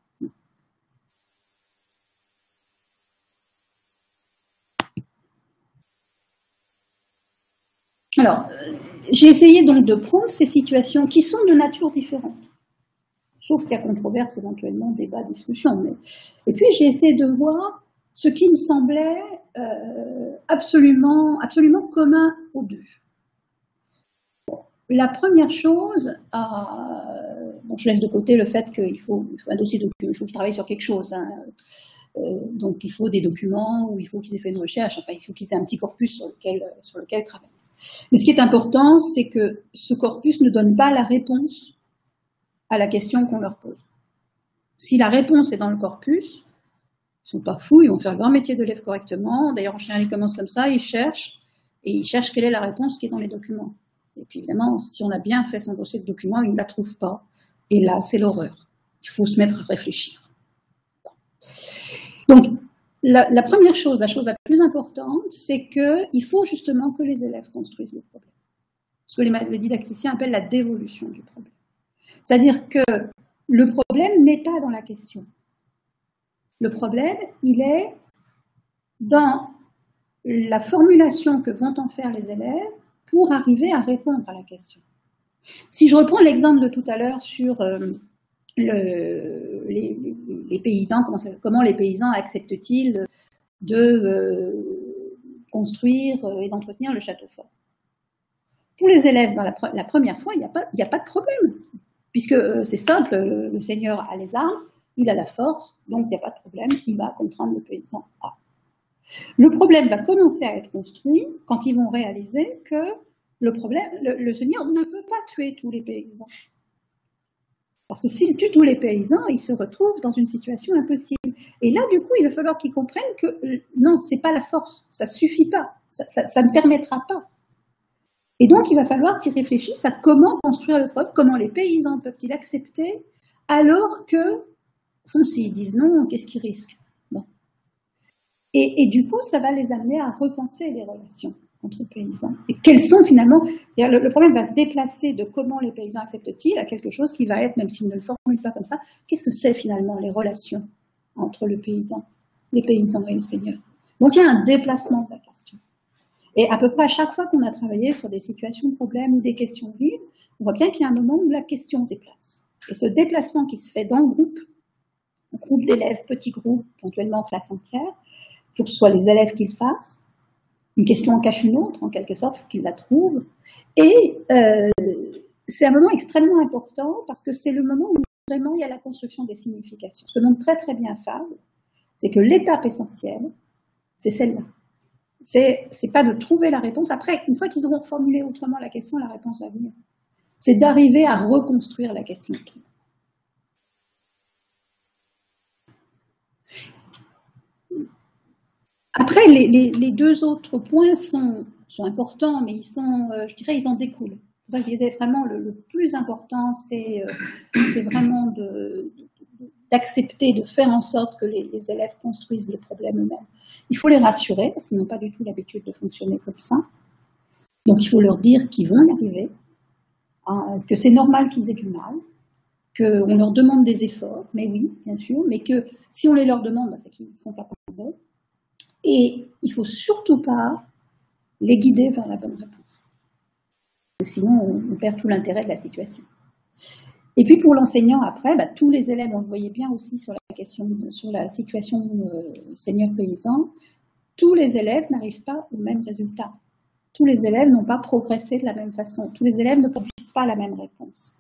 S1: Alors, j'ai essayé donc de prendre ces situations qui sont de nature différente. Sauf qu'il y a controverse, éventuellement, débat, discussion. Et puis, j'ai essayé de voir ce qui me semblait absolument commun aux deux. Bon, la première chose, bon, je laisse de côté le fait qu'il faut un dossier de document, il faut qu'il travaille sur quelque chose. Hein. Donc, il faut des documents, ou il faut qu'ils aient fait une recherche, enfin, il faut qu'ils aient un petit corpus sur lequel travailler. Mais ce qui est important, c'est que ce corpus ne donne pas la réponse à la question qu'on leur pose. Si la réponse est dans le corpus, ils sont pas fous, ils vont faire leur métier d'élève correctement. D'ailleurs, en général, ils commencent comme ça, ils cherchent quelle est la réponse qui est dans les documents. Et puis évidemment, si on a bien fait son dossier de documents, ils ne la trouvent pas. Et là, c'est l'horreur. Il faut se mettre à réfléchir. Donc, la première chose, la chose la plus importante, c'est qu'il faut justement que les élèves construisent le problème. Ce que les didacticiens appellent la dévolution du problème. C'est-à-dire que le problème n'est pas dans la question. Le problème, il est dans la formulation que vont en faire les élèves pour arriver à répondre à la question. Si je reprends l'exemple de tout à l'heure sur les paysans, comment les paysans acceptent-ils de construire et d'entretenir le château fort? Pour les élèves, dans la première fois, il n'y a pas de problème, puisque c'est simple, le seigneur a les armes, il a la force, donc il n'y a pas de problème, il va contraindre le paysan à. Le problème va commencer à être construit quand ils vont réaliser que le seigneur ne peut pas tuer tous les paysans. Parce que s'il tue tous les paysans, il se retrouve dans une situation impossible. Et là, du coup, il va falloir qu'ils comprennent que non, ce n'est pas la force, ça ne suffit pas, ça ne permettra pas. Et donc, il va falloir qu'ils réfléchissent à comment construire le peuple, comment les paysans peuvent-ils accepter, alors que, au fond, s'ils disent non, qu'est-ce qu'ils risquent? Bon. Et du coup, ça va les amener à repenser les relations entre paysans. Et quels sont finalement, le problème va se déplacer de comment les paysans acceptent-ils à quelque chose qui va être, même s'ils ne le formulent pas comme ça, qu'est-ce que c'est finalement les relations entre les paysans et le seigneur? Donc, il y a un déplacement de la question. Et à peu près à chaque fois qu'on a travaillé sur des situations de problème ou des questions vives, on voit bien qu'il y a un moment où la question se déplace. Et ce déplacement qui se fait dans le groupe d'élèves, petit groupe, éventuellement classe entière, il faut que ce soit les élèves qui le fassent. Une question en cache une autre, en quelque sorte, il faut qu'ils la trouvent. Et c'est un moment extrêmement important parce que c'est le moment où vraiment il y a la construction des significations. Ce que montre très très bien Fabre, c'est que l'étape essentielle, c'est celle-là. C'est pas de trouver la réponse. Après, une fois qu'ils auront formulé autrement la question, la réponse va venir. C'est d'arriver à reconstruire la question. Après, les deux autres points sont importants, mais ils sont, je dirais, ils en découlent. C'est pour ça que je disais vraiment le plus important, c'est vraiment d'accepter, de faire en sorte que les élèves construisent le problème eux-mêmes. Il faut les rassurer, parce qu'ils n'ont pas du tout l'habitude de fonctionner comme ça. Donc il faut leur dire qu'ils vont y arriver, que c'est normal qu'ils aient du mal, qu'on leur demande des efforts, mais oui, bien sûr, mais que si on les leur demande, c'est qu'ils sont capables. Et il ne faut surtout pas les guider vers la bonne réponse. Sinon, on perd tout l'intérêt de la situation. Et puis pour l'enseignant, après, tous les élèves, on le voyait bien aussi sur la situation seigneur-paysan, tous les élèves n'arrivent pas au même résultat. Tous les élèves n'ont pas progressé de la même façon. Tous les élèves ne produisent pas la même réponse.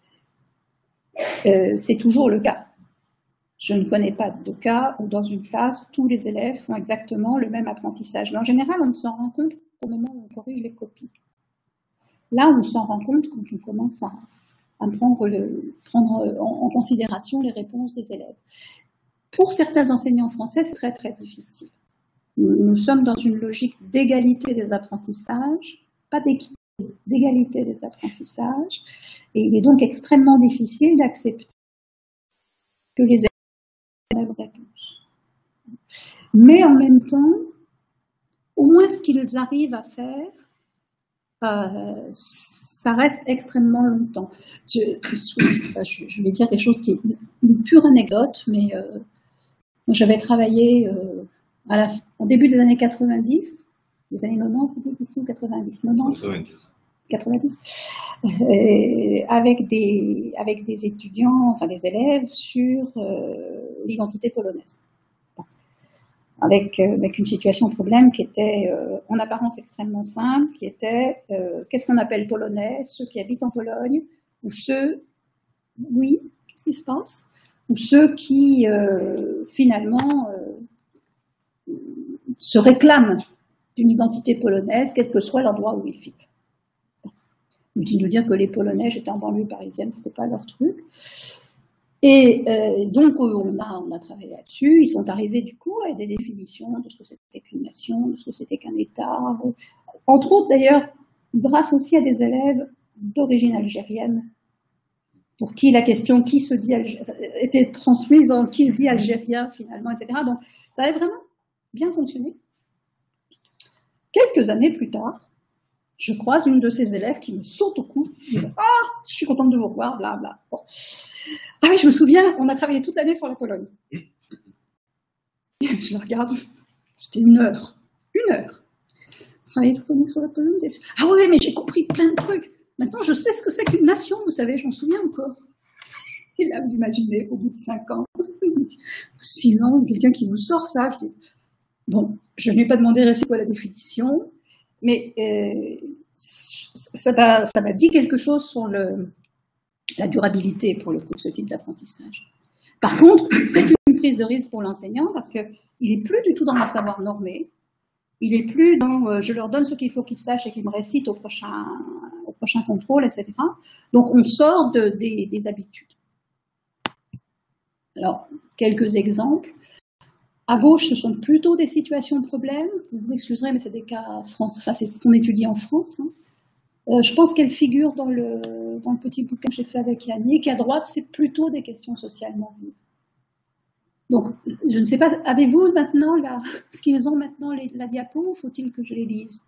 S1: C'est toujours le cas. Je ne connais pas de cas où dans une classe, tous les élèves font exactement le même apprentissage. Mais en général, on ne s'en rend compte qu'au moment où on corrige les copies. Là, on s'en rend compte quand on commence à prendre en considération les réponses des élèves. Pour certains enseignants français, c'est très très difficile. Nous sommes dans une logique d'égalité des apprentissages, pas d'équité, d'égalité des apprentissages, et il est donc extrêmement difficile d'accepter que les élèves aient la même réponse. Mais en même temps, au moins ce qu'ils arrivent à faire, ça reste extrêmement longtemps. Je vais dire des choses qui est une pure anecdote, mais moi j'avais travaillé au début des années 90, les années 90, peut-être ici, 90, 90, avec des étudiants, enfin des élèves sur l'identité polonaise. Avec une situation de problème qui était en apparence extrêmement simple, qui était qu'est-ce qu'on appelle polonais, ceux qui habitent en Pologne, ou ceux, oui, qu'est-ce qui se passe, ou ceux qui finalement se réclament d'une identité polonaise, quel que soit l'endroit où ils vivent. Inutile de dire que les Polonais, j'étais en banlieue parisienne, c'était pas leur truc. Et donc, on a travaillé là-dessus. Ils sont arrivés, du coup, à des définitions de ce que c'était qu'une nation, de ce que c'était qu'un État. Entre autres, d'ailleurs, grâce aussi à des élèves d'origine algérienne pour qui la question qui se dit était transmise en qui se dit algérien finalement, etc. Donc ça avait vraiment bien fonctionné. Quelques années plus tard, je croise une de ces élèves qui me saute au cou, me dit « Ah, je suis contente de vous revoir, blabla. » Bon. Ah oui, je me souviens, on a travaillé toute l'année sur la Pologne. Je la regarde, c'était 1 heure. 1 heure. Travailler toute l'année sur la Pologne. Ah oui, mais j'ai compris plein de trucs. Maintenant, je sais ce que c'est qu'une nation, vous savez, je m'en souviens encore. Et là, vous imaginez, au bout de 5 ans, 6 ans, quelqu'un qui vous sort ça, je dis, bon, je ne lui ai pas demandé c'est quoi la définition, mais ça m'a dit quelque chose sur la durabilité, pour le coup, de ce type d'apprentissage. Par contre, c'est une prise de risque pour l'enseignant parce qu'il n'est plus du tout dans le savoir normé. Il n'est plus dans je leur donne ce qu'il faut qu'ils sachent et qu'ils me récitent au prochain contrôle, etc. Donc, on sort des habitudes. Alors, quelques exemples. À gauche, ce sont plutôt des situations de problème. Vous m'excuserez, mais c'est des cas France. Enfin, c'est ce qu'on étudie en France. Je pense qu'elle figure dans le petit bouquin que j'ai fait avec Yannick. À droite, c'est plutôt des questions socialement vives. Donc, je ne sais pas, avez-vous maintenant ce qu'ils ont maintenant la diapo, ou faut-il que je les lise?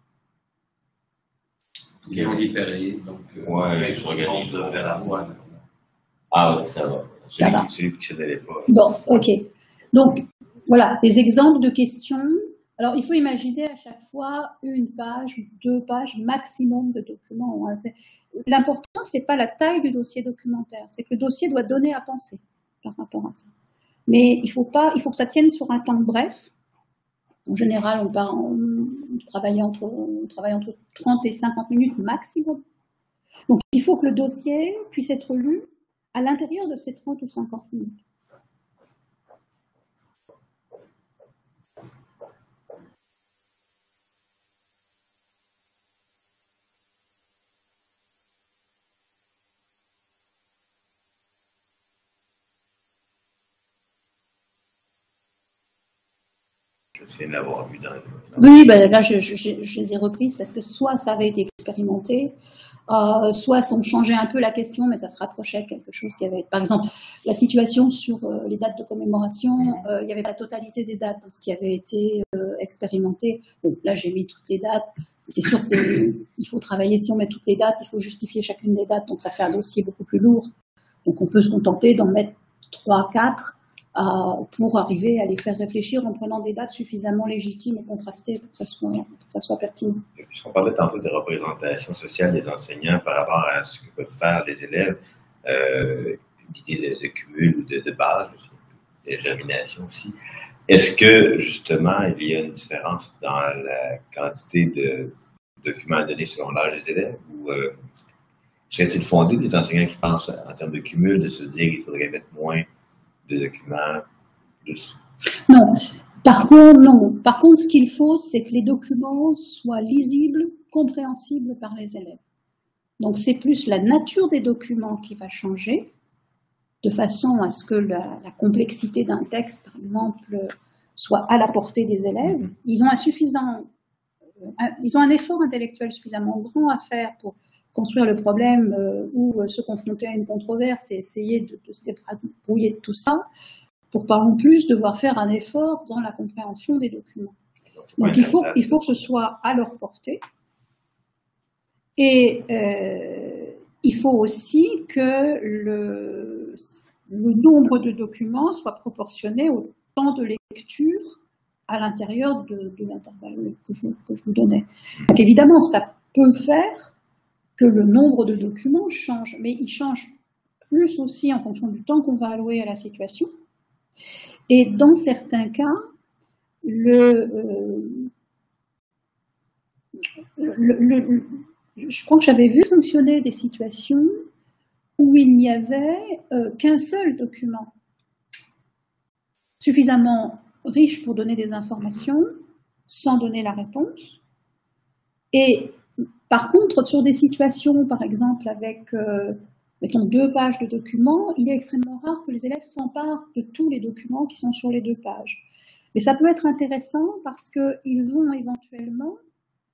S3: Ils ont libéré, donc
S2: ouais, je regarde
S3: vers la voie.
S2: Ah oui, ça va.
S1: Ça va.
S2: Celui qui se délai pas.
S1: Bon, ok. Donc, voilà, des exemples de questions. Alors, il faut imaginer à chaque fois 1 page, 2 pages maximum de documents. L'important, ce n'est pas la taille du dossier documentaire, c'est que le dossier doit donner à penser par rapport à ça. Mais il faut que ça tienne sur un temps bref. En général, on travaille entre 30 et 50 minutes maximum. Donc, il faut que le dossier puisse être lu à l'intérieur de ces 30 ou 50 minutes.
S2: Je viens de l'avoir vu dans
S1: Oui, ben là, je les ai reprises parce que soit ça avait été expérimenté, soit on changeait un peu la question, mais ça se rapprochait de quelque chose qui avait... Par exemple, la situation sur les dates de commémoration, il n'y avait pas la totalité des dates dans ce qui avait été expérimenté. Bon, là, j'ai mis toutes les dates. C'est sûr, il faut travailler, si on met toutes les dates, il faut justifier chacune des dates, donc ça fait un dossier beaucoup plus lourd. Donc on peut se contenter d'en mettre 3, 4, pour arriver à les faire réfléchir en prenant des dates suffisamment légitimes et contrastées pour que ça soit pertinent.
S2: Puisqu'on parlait tantôt des représentations sociales des enseignants par rapport à ce que peuvent faire les élèves, l'idée de cumul ou de base, de germination aussi. Est-ce que, justement, il y a une différence dans la quantité de documents à donner selon l'âge des élèves? Ou serait-il fondé des enseignants qui pensent en termes de cumul, de se dire qu'il faudrait mettre moins de documents, plus?
S1: Non. Par contre, ce qu'il faut, c'est que les documents soient lisibles, compréhensibles par les élèves. Donc, c'est plus la nature des documents qui va changer, de façon à ce que la complexité d'un texte, par exemple, soit à la portée des élèves. Ils ont un effort intellectuel suffisamment grand à faire pour construire le problème ou se confronter à une controverse et essayer de se débrouiller de tout ça, pour pas en plus devoir faire un effort dans la compréhension des documents. Donc il faut que ce soit à leur portée. Et il faut aussi que le nombre de documents soit proportionné au temps de lecture à l'intérieur de l'intervalle que je vous donnais. Donc évidemment, ça peut faire que le nombre de documents change, mais il change plus aussi en fonction du temps qu'on va allouer à la situation. Et dans certains cas, je crois que j'avais vu fonctionner des situations où il n'y avait qu'un seul document suffisamment riche pour donner des informations sans donner la réponse. Et par contre, sur des situations, par exemple, avec, mettons, 2 pages de documents, il est extrêmement rare que les élèves s'emparent de tous les documents qui sont sur les 2 pages. Mais ça peut être intéressant parce qu'ils vont éventuellement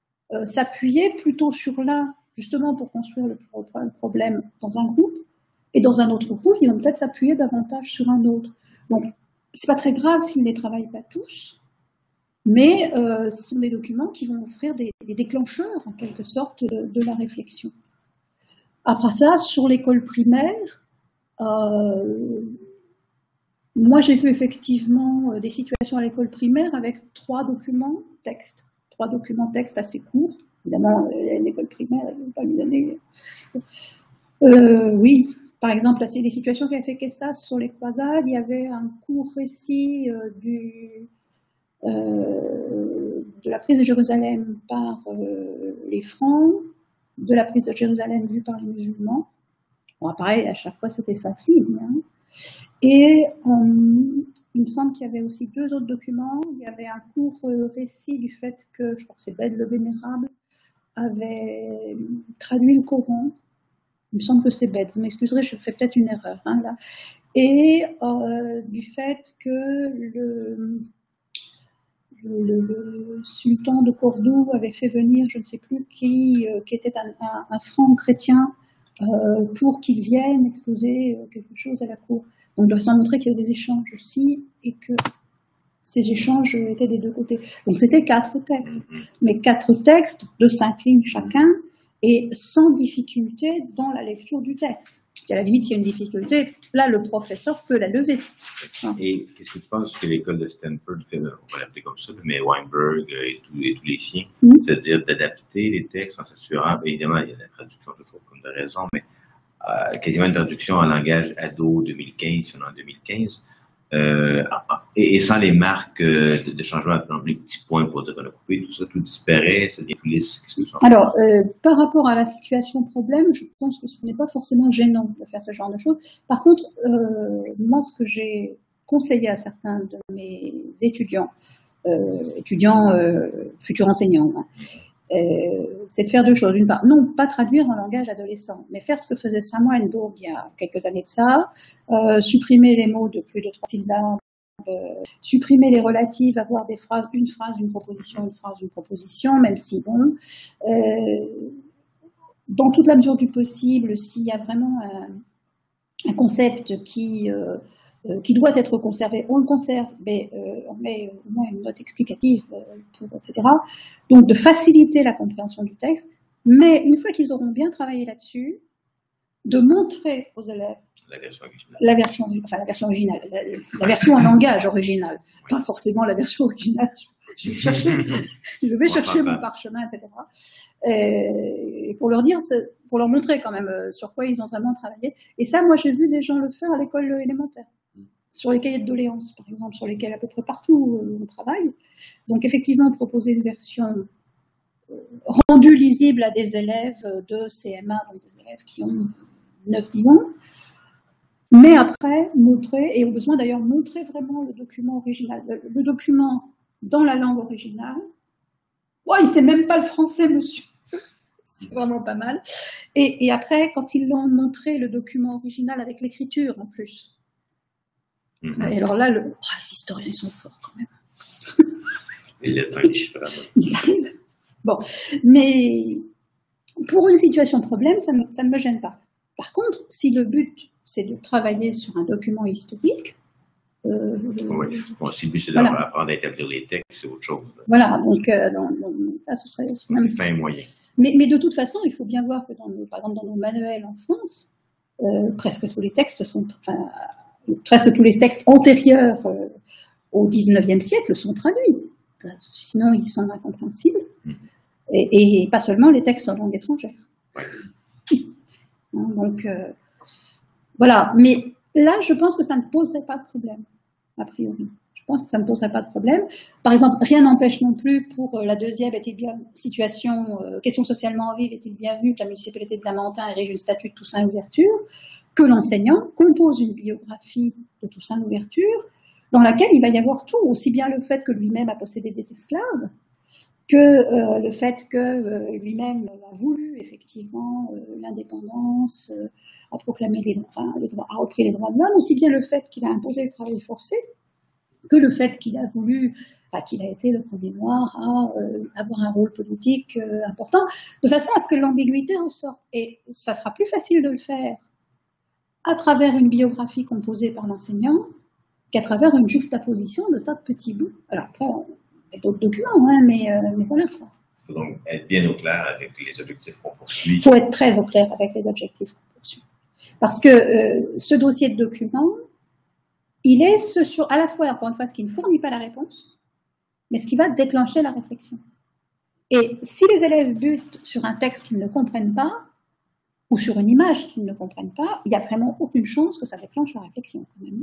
S1: s'appuyer plutôt sur l'un, justement pour construire le problème dans un groupe, Et dans un autre groupe, ils vont peut-être s'appuyer davantage sur un autre. Donc, c'est pas très grave s'ils ne les travaillent pas tous, mais ce sont des documents qui vont offrir des déclencheurs, en quelque sorte, de la réflexion. Après ça, sur l'école primaire, moi j'ai vu effectivement des situations à l'école primaire avec 3 documents textes. 3 documents textes assez courts. Évidemment, l'école primaire, elle ne veut pas lui donner... oui, par exemple, les situations qu'avait fait Kessas sur les croisades, il y avait un court récit de la prise de Jérusalem par les Francs, de la prise de Jérusalem vue par les musulmans. Bon, pareil, à chaque fois, c'était Satride. Hein. Et il me semble qu'il y avait aussi 2 autres documents. Il y avait un court récit du fait que, je crois que c'est Bède le Vénérable, avait traduit le Coran. Il me semble que c'est Bède. Vous m'excuserez, je fais peut-être une erreur. Hein, là. Et du fait que le sultan de Cordoue avait fait venir, je ne sais plus qui était un franc chrétien, pour qu'il vienne exposer quelque chose à la cour. Donc, il doit s'en montrer qu'il y a des échanges aussi, et que ces échanges étaient des 2 côtés. Donc, c'était 4 textes, mais 4 textes de 5 lignes chacun, et sans difficulté dans la lecture du texte. À la limite, s'il y a une difficulté, là, le professeur peut la lever.
S2: Et qu'est-ce que tu penses que l'école de Stanford fait, on va l'appeler comme ça, mais Weinberg et tous les siens, c'est-à-dire d'adapter les textes en s'assurant, évidemment, il y a la traduction toujours comme de raison, mais quasiment une traduction en langage ado 2015, en 2015, et sans les marques de changement, par exemple, les petits points pour dire qu'on a coupé, tout ça, tout disparaît, ça devient tout lisse. Qu'est-ce que tu penses?
S1: Alors, par rapport à la situation problème, je pense que ce n'est pas forcément gênant de faire ce genre de choses. Par contre, moi, ce que j'ai conseillé à certains de mes étudiants, futurs enseignants, hein, c'est de faire 2 choses. Une part, non, pas traduire en langage adolescent, mais faire ce que faisait Samuel Bourg il y a quelques années de ça, supprimer les mots de plus de 3 syllabes, supprimer les relatives, avoir des phrases, une phrase, une proposition, une phrase, une proposition, même si, bon, dans toute la mesure du possible, s'il y a vraiment un concept qui doit être conservé, on le conserve, mais on met au moins une note explicative, etc. Donc, de faciliter la compréhension du texte, mais une fois qu'ils auront bien travaillé là-dessus, de montrer aux élèves
S2: la version originale.
S1: La version originale, la version en langage original, pas forcément la version originale. Je vais chercher mon parchemin, etc. Et pour leur dire, pour leur montrer quand même sur quoi ils ont vraiment travaillé. Et ça, moi, j'ai vu des gens le faire à l'école élémentaire. Sur les cahiers de doléances, par exemple, sur lesquels à peu près partout on travaille. Donc, effectivement, proposer une version rendue lisible à des élèves de CM1, donc des élèves qui ont 9-10 ans. Mais après, montrer, et au besoin d'ailleurs, montrer vraiment le document original. Le document dans la langue originale. Oh, il ne sait même pas le français, monsieur. C'est vraiment pas mal. Et après, quand ils l'ont montré, le document original avec l'écriture en plus. Et alors là, les historiens, ils sont forts quand même.
S2: Et les temps,
S1: ils arrivent. Bon, mais pour une situation problème, ça ne me gêne pas. Par contre, si le but, c'est de travailler sur un document historique.
S2: Oui, bon, si le but, c'est d'apprendre à établir les textes, c'est autre chose.
S1: Voilà, donc là, ce serait.
S2: C'est fin et moyen.
S1: Mais de toute façon, il faut bien voir que, par exemple, dans nos manuels en France, presque tous les textes presque tous les textes antérieurs au XIXe siècle sont traduits. Sinon, ils sont incompréhensibles. Et pas seulement les textes en langue étrangère.
S2: Ouais.
S1: Donc, voilà. Mais là, je pense que ça ne poserait pas de problème, a priori. Je pense que ça ne poserait pas de problème. Par exemple, rien n'empêche non plus pour la deuxième, question socialement vive, est-il bienvenu que la municipalité de Lamentin érige une statue de Toussaint Louverture, que l'enseignant compose une biographie de Toussaint Louverture, dans laquelle il va y avoir tout, aussi bien le fait que lui-même a possédé des esclaves, que le fait que lui-même a voulu effectivement l'indépendance, a proclamé a repris les droits de l'homme, aussi bien le fait qu'il a imposé le travail forcé, que le fait qu'il a qu'il a été le premier noir à avoir un rôle politique important, de façon à ce que l'ambiguïté ressorte. Et ça sera plus facile de le faire à travers une biographie composée par l'enseignant qu'à travers une juxtaposition de tas de petits bouts. Alors après, il y a d'autres documents, hein, mais voilà.
S2: Il faut donc être bien au clair avec les objectifs qu'on poursuit.
S1: Il faut être très au clair avec les objectifs qu'on poursuit. Parce que ce dossier de document, il est à la fois, encore une fois, ce qui ne fournit pas la réponse, mais ce qui va déclencher la réflexion. Et si les élèves butent sur un texte qu'ils ne comprennent pas, ou sur une image qu'ils ne comprennent pas, il n'y a vraiment aucune chance que ça déclenche la réflexion, quand même.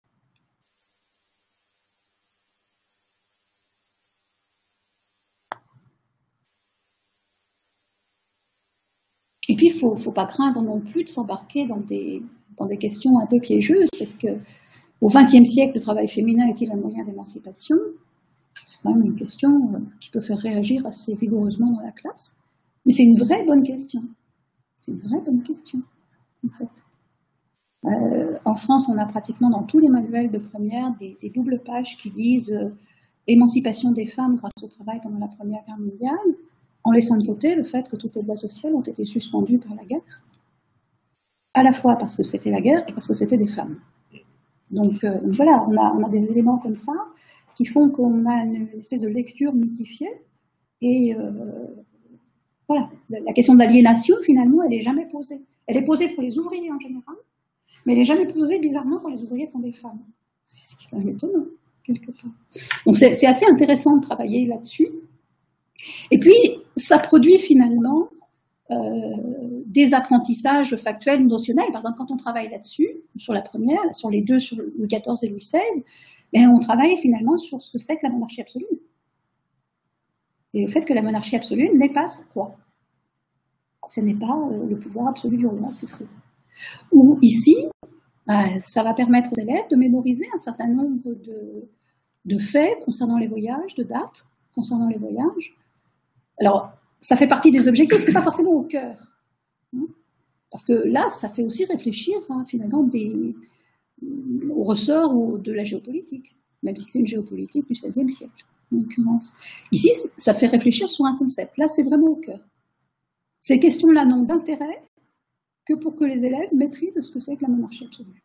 S1: Et puis, il ne faut pas craindre non plus de s'embarquer dans des questions un peu piégeuses, parce qu'au XXe siècle, le travail féminin est-il un moyen d'émancipation? C'est quand même une question qui peut faire réagir assez vigoureusement dans la classe. Mais c'est une vraie bonne question. C'est une vraie bonne question, en fait. En France, on a pratiquement dans tous les manuels de première des doubles pages qui disent émancipation des femmes grâce au travail pendant la Première Guerre mondiale, en laissant de côté le fait que toutes les lois sociales ont été suspendues par la guerre, à la fois parce que c'était la guerre et parce que c'était des femmes. Donc voilà, on a des éléments comme ça qui font qu'on a une espèce de lecture mythifiée. Et voilà, la question de l'aliénation, finalement, elle n'est jamais posée. Elle est posée pour les ouvriers en général, mais elle n'est jamais posée, bizarrement, quand les ouvriers sont des femmes. C'est ce qui est quand même étonnant, quelque part. Donc c'est assez intéressant de travailler là-dessus. Et puis, ça produit finalement des apprentissages factuels ou notionnels. Par exemple, quand on travaille là-dessus, sur la première, sur les deux, sur Louis XIV et Louis XVI, ben, on travaille finalement sur ce que c'est que la monarchie absolue. Et le fait que la monarchie absolue n'est pas ce roi. Ce n'est pas le pouvoir absolu du roi, c'est faux. Ou ici, ça va permettre aux élèves de mémoriser un certain nombre de faits concernant les voyages, de dates concernant les voyages. Alors, ça fait partie des objectifs, ce n'est pas forcément au cœur. Hein, parce que là, ça fait aussi réfléchir finalement au ressort de la géopolitique, même si c'est une géopolitique du XVIe siècle, en l'occurrence. Ici, ça fait réfléchir sur un concept. Là, c'est vraiment au cœur. Ces questions-là n'ont d'intérêt que pour que les élèves maîtrisent ce que c'est que la monarchie absolue.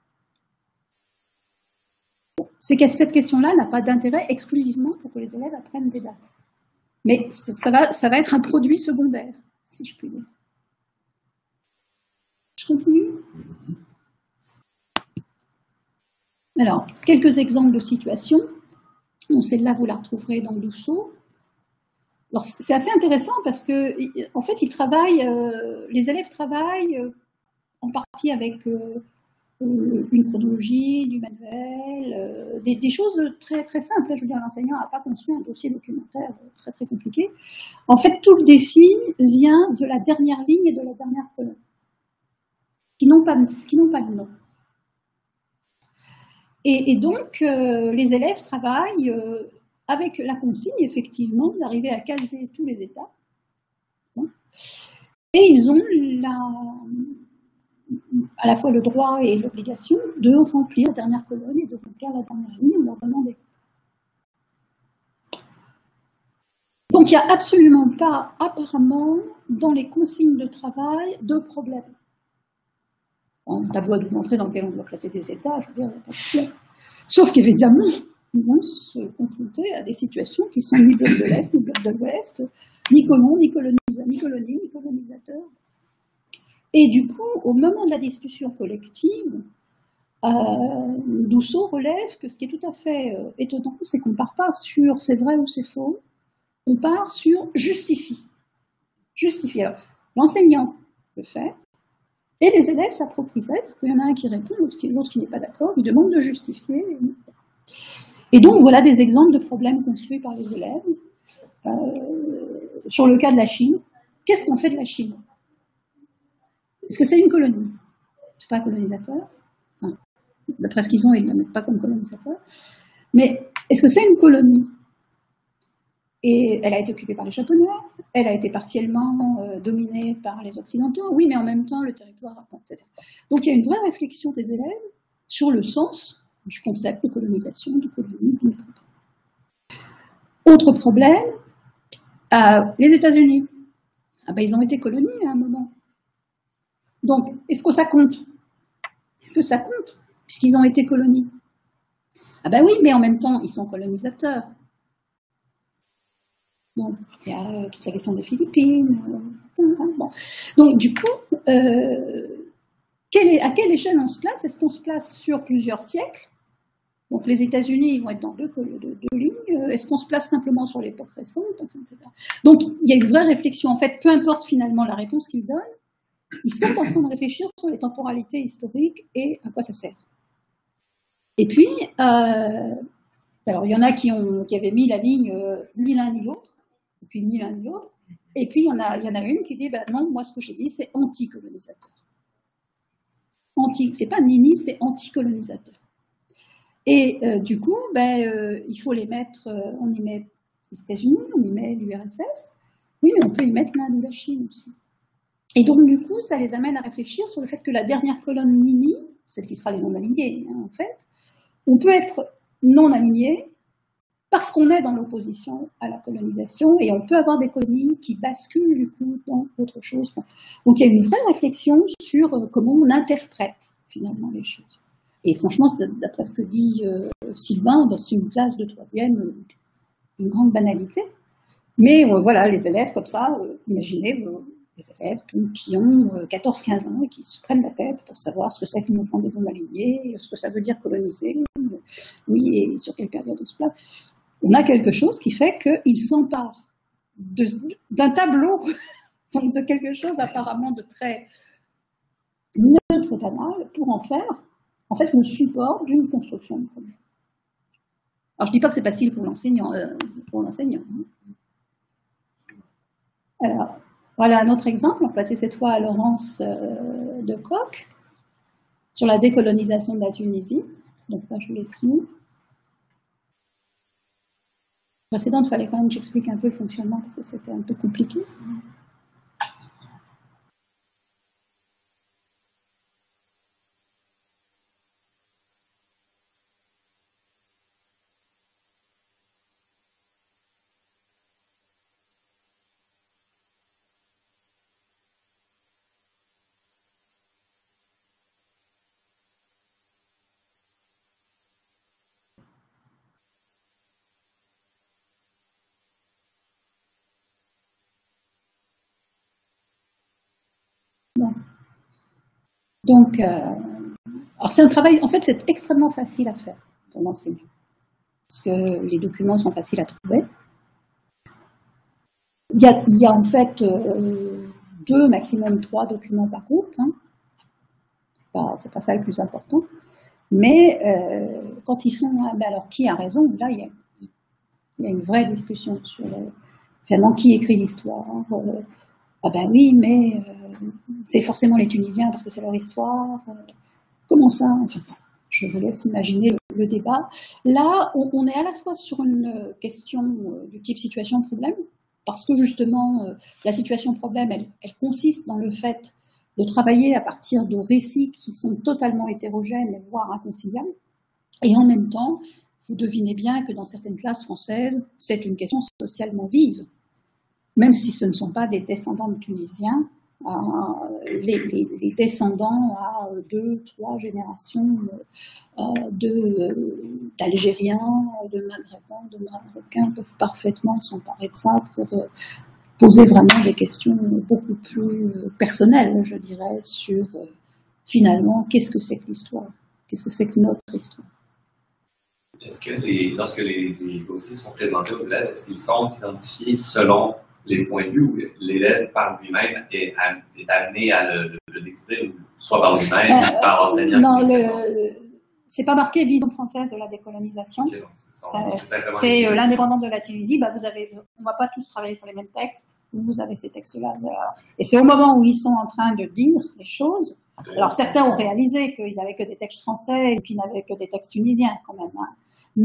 S1: Cette question-là n'a pas d'intérêt exclusivement pour que les élèves apprennent des dates. Mais ça va être un produit secondaire, si je puis dire. Je continue. Alors, quelques exemples de situations. Bon, celle-là, vous la retrouverez dans Douceau. Alors, c'est assez intéressant parce que, en fait, les élèves travaillent en partie avec une chronologie du manuel, des choses très, très simples. Je veux dire, l'enseignant n'a pas construit un dossier documentaire très, très compliqué. En fait, tout le défi vient de la dernière ligne et de la dernière colonne, qui n'ont pas de nom. Et donc, les élèves travaillent avec la consigne, effectivement, d'arriver à caser tous les états. Et ils ont à la fois le droit et l'obligation de remplir la dernière colonne et de remplir la dernière ligne en leur donnant des titres. Donc, il n'y a absolument pas, apparemment, dans les consignes de travail, de problème. Un tableau à double entrée dans lequel on doit placer des états, je veux dire, il n'y a pas de problème. Sauf qu'évidemment, ils vont se confronter à des situations qui sont ni bloc de l'Est, ni bloc de l'Ouest, ni colons, ni colonies, ni colonisateurs. Et du coup, au moment de la discussion collective, Douceau relève que ce qui est tout à fait étonnant, c'est qu'on ne part pas sur c'est vrai ou c'est faux, on part sur justifie. Justifie. Alors, l'enseignant le fait, et les élèves s'approprient ça, c'est-à-dire qu'il y en a un qui répond, l'autre qui n'est pas d'accord, il demande de justifier. Et donc, voilà des exemples de problèmes construits par les élèves. Sur le cas de la Chine, qu'est-ce qu'on fait de la Chine? Est-ce que c'est une colonie? C'est pas un colonisateur. Enfin, d'après ce qu'ils ont, ils ne la mettent pas comme colonisateur. Mais est-ce que c'est une colonie? Et elle a été occupée par les Japonais, elle a été partiellement dominée par les Occidentaux, oui, mais en même temps, le territoire, etc. Donc, il y a une vraie réflexion des élèves sur le sens du concept de colonisation, de colonie, de métropole. Autre problème, les États-Unis. Ils ont été colonies à un moment. Donc, est-ce que ça compte? Est-ce que ça compte, puisqu'ils ont été colonisés? Ah ben oui, mais en même temps, ils sont colonisateurs. Bon, il y a toute la question des Philippines. Bon. Donc, du coup, à quelle échelle on se place? Est-ce qu'on se place sur plusieurs siècles? Donc, les États-Unis vont être dans deux lignes. Est-ce qu'on se place simplement sur l'époque récente? Enfin, etc. Donc, il y a une vraie réflexion. En fait, peu importe finalement la réponse qu'ils donnent, ils sont en train de réfléchir sur les temporalités historiques et à quoi ça sert. Et puis, alors il y en a qui avaient mis la ligne ni l'un ni l'autre, et puis ni l'un ni l'autre, et puis il y en a une qui dit, ben non, moi ce que j'ai mis, c'est anti-colonisateur. C'est pas nini, c'est anti-colonisateur. Et du coup, il faut les mettre, on y met les États-Unis, on y met l'URSS, oui, mais on peut y mettre l'Inde ou la Chine aussi. Et donc, du coup, ça les amène à réfléchir sur le fait que la dernière colonne nini, celle qui sera les non-alignés, hein, en fait, on peut être non-aligné parce qu'on est dans l'opposition à la colonisation et on peut avoir des colonies qui basculent du coup dans autre chose. Donc, il y a une vraie réflexion sur comment on interprète finalement les choses. Et franchement, d'après ce que dit Sylvain, c'est une classe de troisième, une grande banalité. Mais voilà, les élèves comme ça, imaginez des élèves qui ont 14-15 ans et qui se prennent la tête pour savoir ce que c'est que le mouvement des non-alignés, ce que ça veut dire coloniser, oui, et sur quelle période on se place. On a quelque chose qui fait qu'ils s'emparent d'un tableau, donc de quelque chose apparemment de très neutre et banal, pour en faire, en fait, le support d'une construction de problème. Alors, je ne dis pas que c'est facile pour l'enseignant. Alors, voilà un autre exemple, on peut passer cette fois à Laurence de Kock, sur la décolonisation de la Tunisie. Donc là, je laisse lire. Précédente, il fallait quand même que j'explique un peu le fonctionnement parce que c'était un peu compliqué. Bon. Donc, alors c'est un travail, en fait, c'est extrêmement facile à faire pour l'enseignant, parce que les documents sont faciles à trouver. Il y a en fait 2, maximum 3 documents par groupe. Hein. C'est pas ça le plus important. Mais quand ils sont, alors qui a raison? Là, il y a une vraie discussion sur finalement qui écrit l'histoire. Ah ben oui, mais c'est forcément les Tunisiens parce que c'est leur histoire. Comment ça? Enfin, je vous laisse imaginer le débat. Là, on est à la fois sur une question du type situation-problème, parce que justement, la situation-problème, elle consiste dans le fait de travailler à partir de récits qui sont totalement hétérogènes, voire inconciliables. Et en même temps, vous devinez bien que dans certaines classes françaises, c'est une question socialement vive. Même si ce ne sont pas des descendants de Tunisiens, les descendants à 2, 3 générations d'Algériens, de Maghrébins, de Marocains peuvent parfaitement s'emparer de ça pour poser vraiment des questions beaucoup plus personnelles, je dirais, sur finalement qu'est-ce que c'est que l'histoire, qu'est-ce que c'est que notre histoire.
S3: Est-ce que lorsque les dossiers sont présentés aux élèves, est-ce qu'ils sont identifiés selon les points de vue où l'élève par lui-même est amené à le découvrir, soit par lui-même ou par l'enseignant?
S1: Non, c'est pas marqué vision française de la décolonisation. Okay, c'est l'indépendance de la Tunisie. On va pas tous travailler sur les mêmes textes. Vous avez ces textes-là. Et c'est au moment où ils sont en train de dire les choses. Alors certains ont réalisé qu'ils n'avaient que des textes français et qu'ils n'avaient que des textes tunisiens quand même. Hein.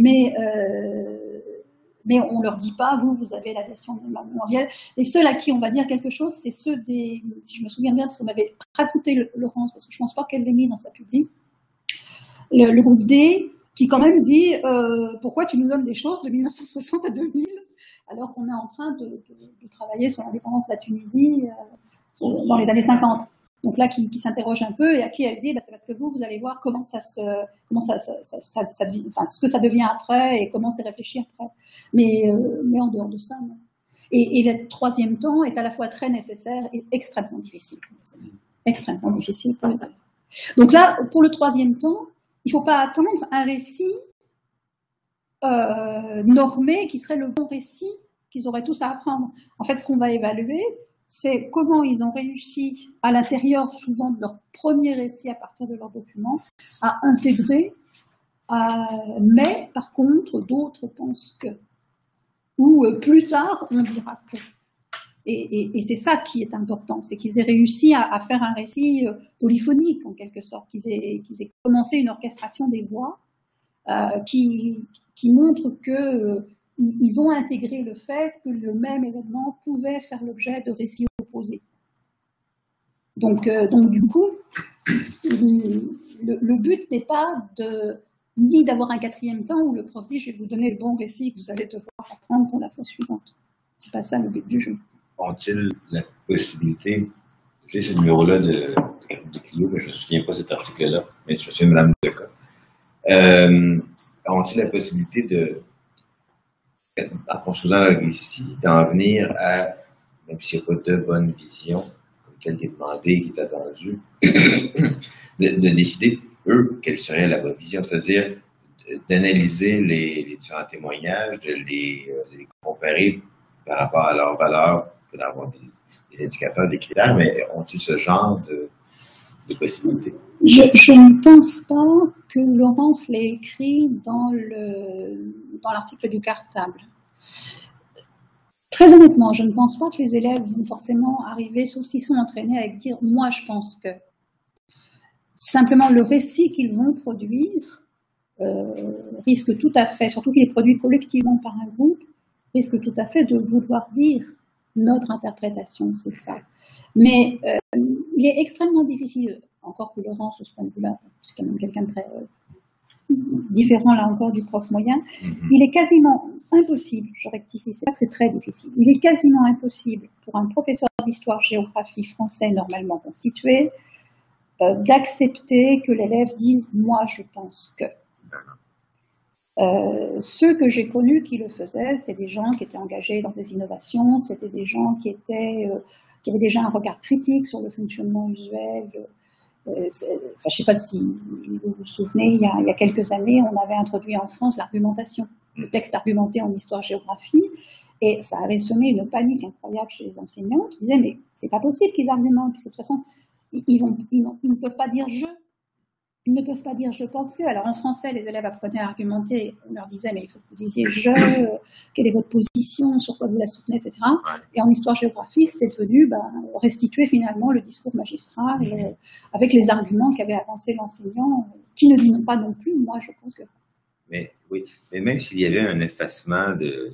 S1: Mais on ne leur dit pas, vous avez la version mémorielle. Les seuls à qui on va dire quelque chose, c'est ceux si je me souviens bien de ce qu'on m'avait raconté Laurence, parce que je ne pense pas qu'elle l'ait mis dans sa publi, le groupe D, qui quand même dit pourquoi tu nous donnes des choses de 1960 à 2000, alors qu'on est en train de travailler sur l'indépendance de la Tunisie dans les années 50. Donc là, qui s'interroge un peu et à qui elle dit, bah, c'est parce que vous allez voir comment ça devient, enfin, ce que ça devient après et comment c'est réfléchi après. Mais en dehors de ça, non. Et le troisième temps est à la fois très nécessaire et extrêmement difficile pour les élèves. Extrêmement difficile pour les élèves. Donc là, pour le troisième temps, il ne faut pas attendre un récit normé qui serait le bon récit qu'ils auraient tous à apprendre. En fait, ce qu'on va évaluer, c'est comment ils ont réussi, à l'intérieur souvent de leur premier récit à partir de leur document, à intégrer, mais par contre, d'autres pensent que. Ou plus tard, on dira que. Et c'est ça qui est important, c'est qu'ils aient réussi à faire un récit polyphonique, en quelque sorte, qu'ils aient commencé une orchestration des voix qui montre qu'ils ont intégré le fait que le même événement pouvait faire l'objet de récits opposés. Donc du coup, le but n'est pas ni d'avoir un quatrième temps où le prof dit « je vais vous donner le bon récit que vous allez devoir apprendre pour la fois suivante ». C'est pas ça le but du jeu.
S2: Ont-ils la possibilité, j'ai ce numéro-là de Clio, mais je ne me souviens pas de cet article-là, mais je suis Mme Deca. Ont-ils la possibilité en construisant leur récit, d'en venir à, même s'il n'y a pas de bonne vision, comme telle qui est demandée, qui est attendue, de décider, eux, quelle serait la bonne vision, c'est-à-dire d'analyser les différents témoignages, de les comparer par rapport à leurs valeurs, d'avoir des indicateurs, des critères, mais ont-ils ce genre de possibilités?
S1: Je ne pense pas que Laurence l'ait écrit dans l'article du cartable. Très honnêtement, je ne pense pas que les élèves vont forcément arriver, sauf s'ils sont entraînés, à dire « moi je pense que ». Simplement, le récit qu'ils vont produire risque tout à fait, surtout qu'il est produit collectivement par un groupe, risque tout à fait de vouloir dire notre interprétation, c'est ça. Mais il est extrêmement difficile, encore que Laurence, de ce point de vue-là, c'est quand même quelqu'un de très différent, là encore, du prof moyen, il est quasiment impossible, je rectifie, c'est pas que c'est très difficile, il est quasiment impossible pour un professeur d'histoire-géographie français normalement constitué d'accepter que l'élève dise « moi je pense que ». Ceux que j'ai connus qui le faisaient, c'était des gens qui étaient engagés dans des innovations, c'était des gens qui avaient déjà un regard critique sur le fonctionnement usuel. Je ne sais pas si vous vous souvenez, il y a quelques années, on avait introduit en France l'argumentation, le texte argumenté en histoire-géographie, et ça avait semé une panique incroyable chez les enseignants qui disaient « mais c'est pas possible qu'ils argumentent, puisque de toute façon, ils ne peuvent pas dire « je ». Ils ne peuvent pas dire « je pense que ». Alors en français, les élèves apprenaient à argumenter, on leur disait « mais il faut que vous disiez « je », quelle est votre position, sur quoi vous la soutenez, etc. » Et en histoire-géographie, c'était devenu restituer finalement le discours magistral avec les arguments qu'avait avancé l'enseignant, qui ne dit pas non plus « moi je pense que ».
S2: Mais oui, mais même s'il y avait un effacement de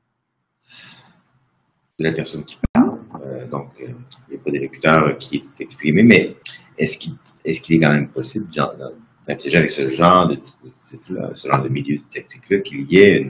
S2: la personne qui parle, donc il n'y a pas d'élocuteur qui est exprimé, mais est-ce qu'il est quand même possible d'intégrer avec ce genre de dispositif-là, ce genre de milieu didactique-là, qu'il y ait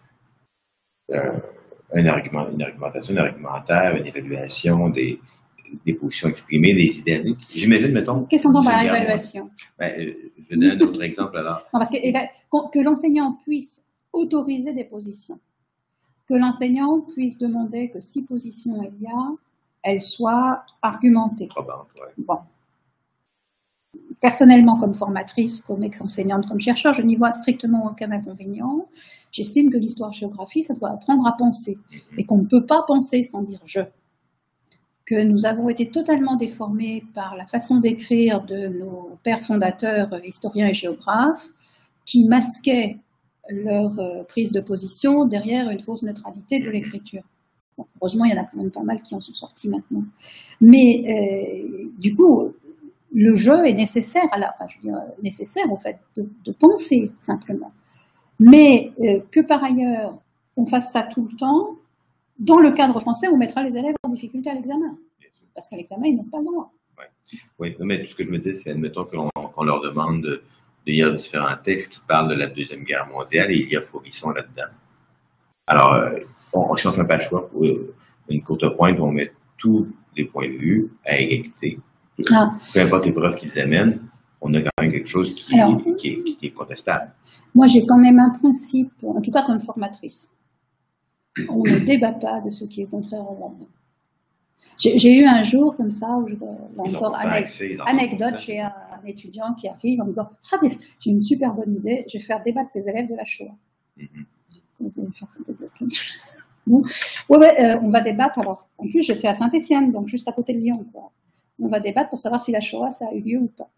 S2: une argumentation, un argumentaire, une évaluation des positions exprimées, des idées. J'imagine, mettons...
S1: Qu'est-ce qu'on entend par évaluation?
S2: Je vais donner un autre exemple alors.
S1: Non, parce que l'enseignant puisse autoriser des positions, que l'enseignant puisse demander que si position il y a, elle soit argumentée.
S2: Probante, ouais.
S1: Bon. Personnellement, comme formatrice, comme ex-enseignante, comme chercheur, je n'y vois strictement aucun inconvénient. J'estime que l'histoire-géographie, ça doit apprendre à penser. Et qu'on ne peut pas penser sans dire « je ». Que nous avons été totalement déformés par la façon d'écrire de nos pères fondateurs, historiens et géographes, qui masquaient leur prise de position derrière une fausse neutralité de l'écriture. Bon, heureusement, il y en a quand même pas mal qui en sont sortis maintenant. Mais du coup, le jeu est nécessaire, nécessaire en fait, de penser simplement. Mais que par ailleurs, on fasse ça tout le temps, dans le cadre français, on mettra les élèves en difficulté à l'examen. Parce qu'à l'examen, ils n'ont pas le droit.
S2: Oui, mais tout ce que je me dis, c'est, admettons qu'on leur demande de lire différents textes qui parlent de la Deuxième Guerre mondiale et il y a Faurisson là-dedans. Alors, si on fait pas le choix pour une courte pointe, on met tous les points de vue à égalité, Peu importe les preuves qu'ils amènent, on a quand même quelque chose qui est contestable.
S1: Moi, j'ai quand même un principe, en tout cas comme formatrice. On ne débat pas de ce qui est contraire au loi. J'ai eu un jour comme ça, où encore anecdote, j'ai un étudiant qui arrive en me disant « Ah, j'ai une super bonne idée, je vais faire débattre les élèves de la Shoah. On va débattre. Alors, en plus, j'étais à Saint-Étienne, donc juste à côté de Lyon. Quoi. On va débattre pour savoir si la Shoah, ça a eu lieu ou pas.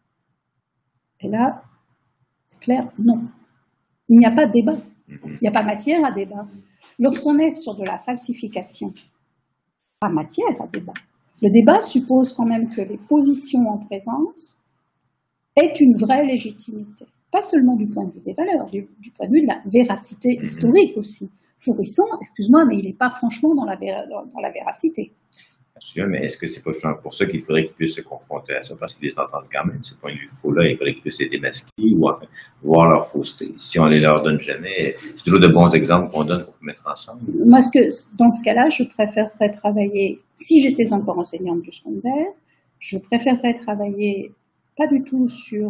S1: Et là, c'est clair, non. Il n'y a pas de débat. Il n'y a pas matière à débat. Lorsqu'on est sur de la falsification, pas matière à débat. Le débat suppose quand même que les positions en présence aient une vraie légitimité. Pas seulement du point de vue des valeurs, du point de vue de la véracité historique aussi. Fourisson, excuse-moi, mais il n'est pas franchement dans la véracité.
S2: Absolument, mais est-ce que c'est pas pour ça qu'il faudrait qu'ils puissent se confronter à ça, parce qu'ils les entendent quand même, ce point de vue faux-là, il faudrait qu'ils puissent les démasquer ou enfin, voir leur fausseté. Si on ne les leur donne jamais, c'est toujours de bons exemples qu'on donne pour mettre ensemble.
S1: Moi, dans ce cas-là, je préférerais travailler, si j'étais encore enseignante du secondaire, je préférerais travailler pas du tout sur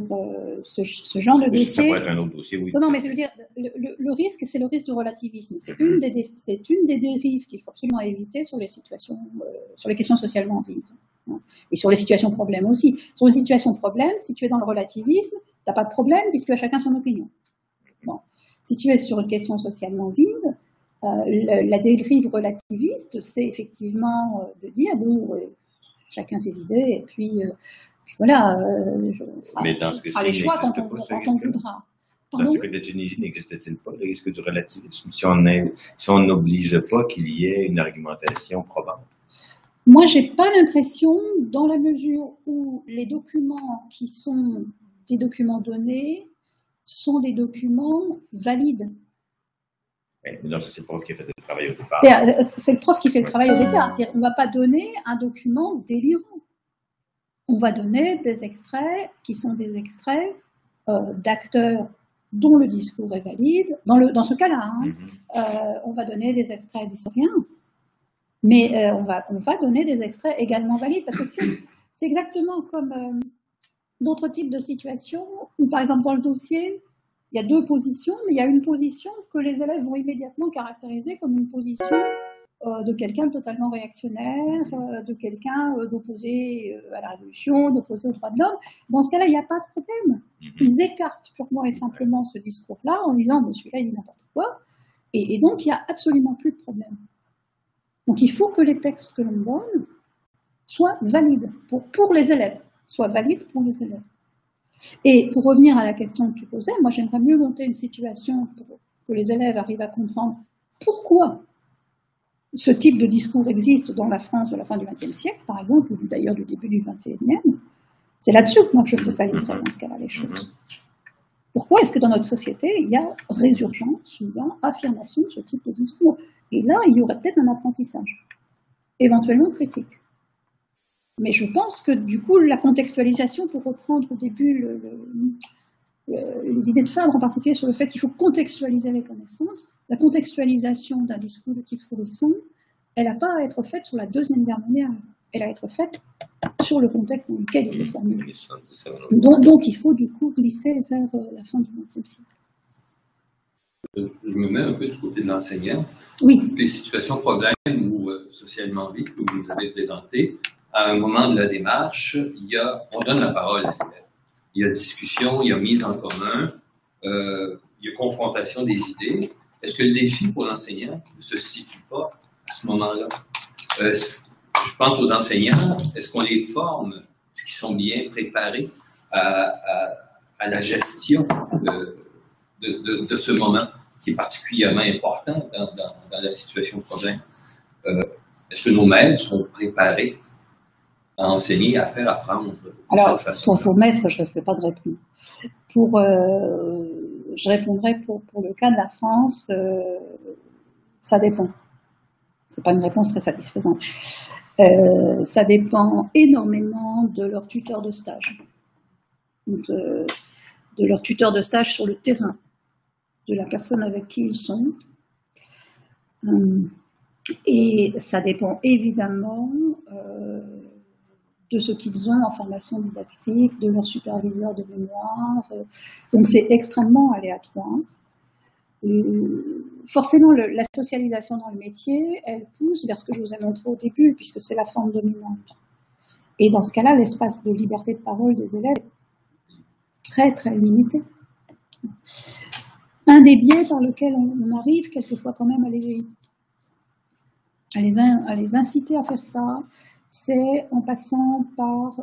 S1: ce genre de dossier.
S2: Ça pourrait être un autre dossier, oui.
S1: Non, mais je veux dire, le risque, c'est le risque du relativisme. C'est une des dérives qu'il faut absolument éviter sur les situations, sur les questions socialement vives. Hein, et sur les situations problèmes aussi. Sur les situations problèmes, si tu es dans le relativisme, tu n'as pas de problème puisque tu as chacun son opinion. Bon. Si tu es sur une question socialement vive, la dérive relativiste, c'est effectivement de dire, bon, chacun ses idées, et puis voilà, on fera les choix quand on voudra.
S2: Dans ce cas de Tunisie, n'existe-t-il pas le risque du relativisme si on n'oblige pas qu'il y ait une argumentation probante?
S1: Moi, j'ai pas l'impression, dans la mesure où les documents qui sont des documents donnés sont des documents valides.
S2: Mais donc, c'est le prof qui a fait le travail au départ.
S1: C'est le prof qui fait le travail au départ. C'est-à-dire, on ne va pas donner un document délirant. On va donner des extraits qui sont des extraits d'acteurs dont le discours est valide. Dans ce cas-là, on va donner des extraits d'historiens, mais on va donner des extraits également valides, parce que c'est exactement comme d'autres types de situations où, par exemple, dans le dossier, il y a deux positions, mais il y a une position que les élèves vont immédiatement caractériser comme une position de quelqu'un de totalement réactionnaire, de quelqu'un d'opposé à la révolution, d'opposé aux droits de l'homme. Dans ce cas-là, il n'y a pas de problème. Ils écartent purement et simplement ce discours-là en disant « celui-là, il dit n'importe quoi ». Et donc, il n'y a absolument plus de problème. Donc, il faut que les textes que l'on donne soient valides pour les élèves, soient valides pour les élèves. Et pour revenir à la question que tu posais, moi, j'aimerais mieux monter une situation pour que les élèves arrivent à comprendre pourquoi ce type de discours existe dans la France de la fin du XXe siècle, par exemple, ou d'ailleurs du début du XXIe. C'est là-dessus que moi je focaliserai dans ce cas-là les choses. Pourquoi est-ce que dans notre société, il y a résurgence, il y a affirmation de ce type de discours? Et là, il y aurait peut-être un apprentissage, éventuellement critique. Mais je pense que du coup, la contextualisation, pour reprendre au début les idées de Fabre, en particulier sur le fait qu'il faut contextualiser les connaissances, la contextualisation d'un discours de type Fourisson, elle n'a pas à être faite sur la Deuxième Guerre mondiale, elle a à être faite sur le contexte dans lequel il est formulé. Donc il faut du coup glisser vers la fin du XXe siècle.
S4: Je me mets un peu du côté de l'enseignant.
S1: Oui.
S4: Les situations problèmes ou socialement vives que vous avez présentées, à un moment de la démarche, on donne la parole à l'élève. Il y a discussion, il y a mise en commun, il y a confrontation des idées. Est-ce que le défi pour l'enseignant ne se situe pas à ce moment-là? Je pense aux enseignants, est-ce qu'on les forme? Est-ce qu'ils sont bien préparés à la gestion de ce moment qui est particulièrement important dans la situation de problème? Est-ce que nos maîtres sont préparés à enseigner, à faire apprendre de cette façon?
S1: Pour maître, je ne risque pas de répondre. Je répondrai pour le cas de la France, ça dépend. Ce n'est pas une réponse très satisfaisante. Ça dépend énormément de leur tuteur de stage, de leur tuteur de stage sur le terrain, de la personne avec qui ils sont. Et ça dépend évidemment de ce qu'ils ont en formation didactique, de leur superviseur de mémoire. Donc c'est extrêmement aléatoire. Forcément, la socialisation dans le métier, elle pousse vers ce que je vous ai montré au début, puisque c'est la forme dominante. Et dans ce cas-là, l'espace de liberté de parole des élèves est très, très limité. Un des biais par lequel on arrive quelquefois quand même à les inciter à faire ça, c'est en passant par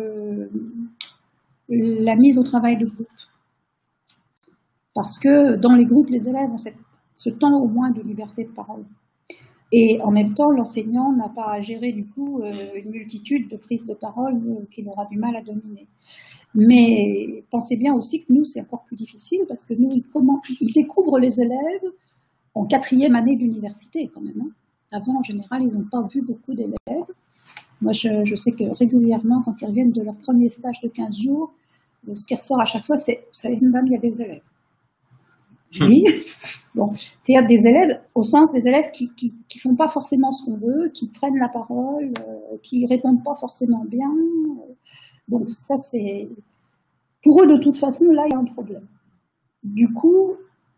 S1: la mise au travail de groupe. Parce que dans les groupes, les élèves ont ce temps au moins de liberté de parole. Et en même temps, l'enseignant n'a pas à gérer du coup une multitude de prises de parole qu'il aura du mal à dominer. Mais pensez bien aussi que nous, c'est encore plus difficile parce que nous, ils découvrent les élèves en 4e année d'université quand même. Hein. Avant, en général, ils n'ont pas vu beaucoup d'élèves. Moi, je sais que régulièrement, quand ils reviennent de leur premier stage de 15 jours, ce qui ressort à chaque fois, c'est « vous savez, madame, il y a des élèves ». Oui, bon, c'est-à-dire des élèves, au sens des élèves qui font pas forcément ce qu'on veut, qui prennent la parole, qui répondent pas forcément bien. Donc ça, c'est... Pour eux, de toute façon, là, il y a un problème. Du coup,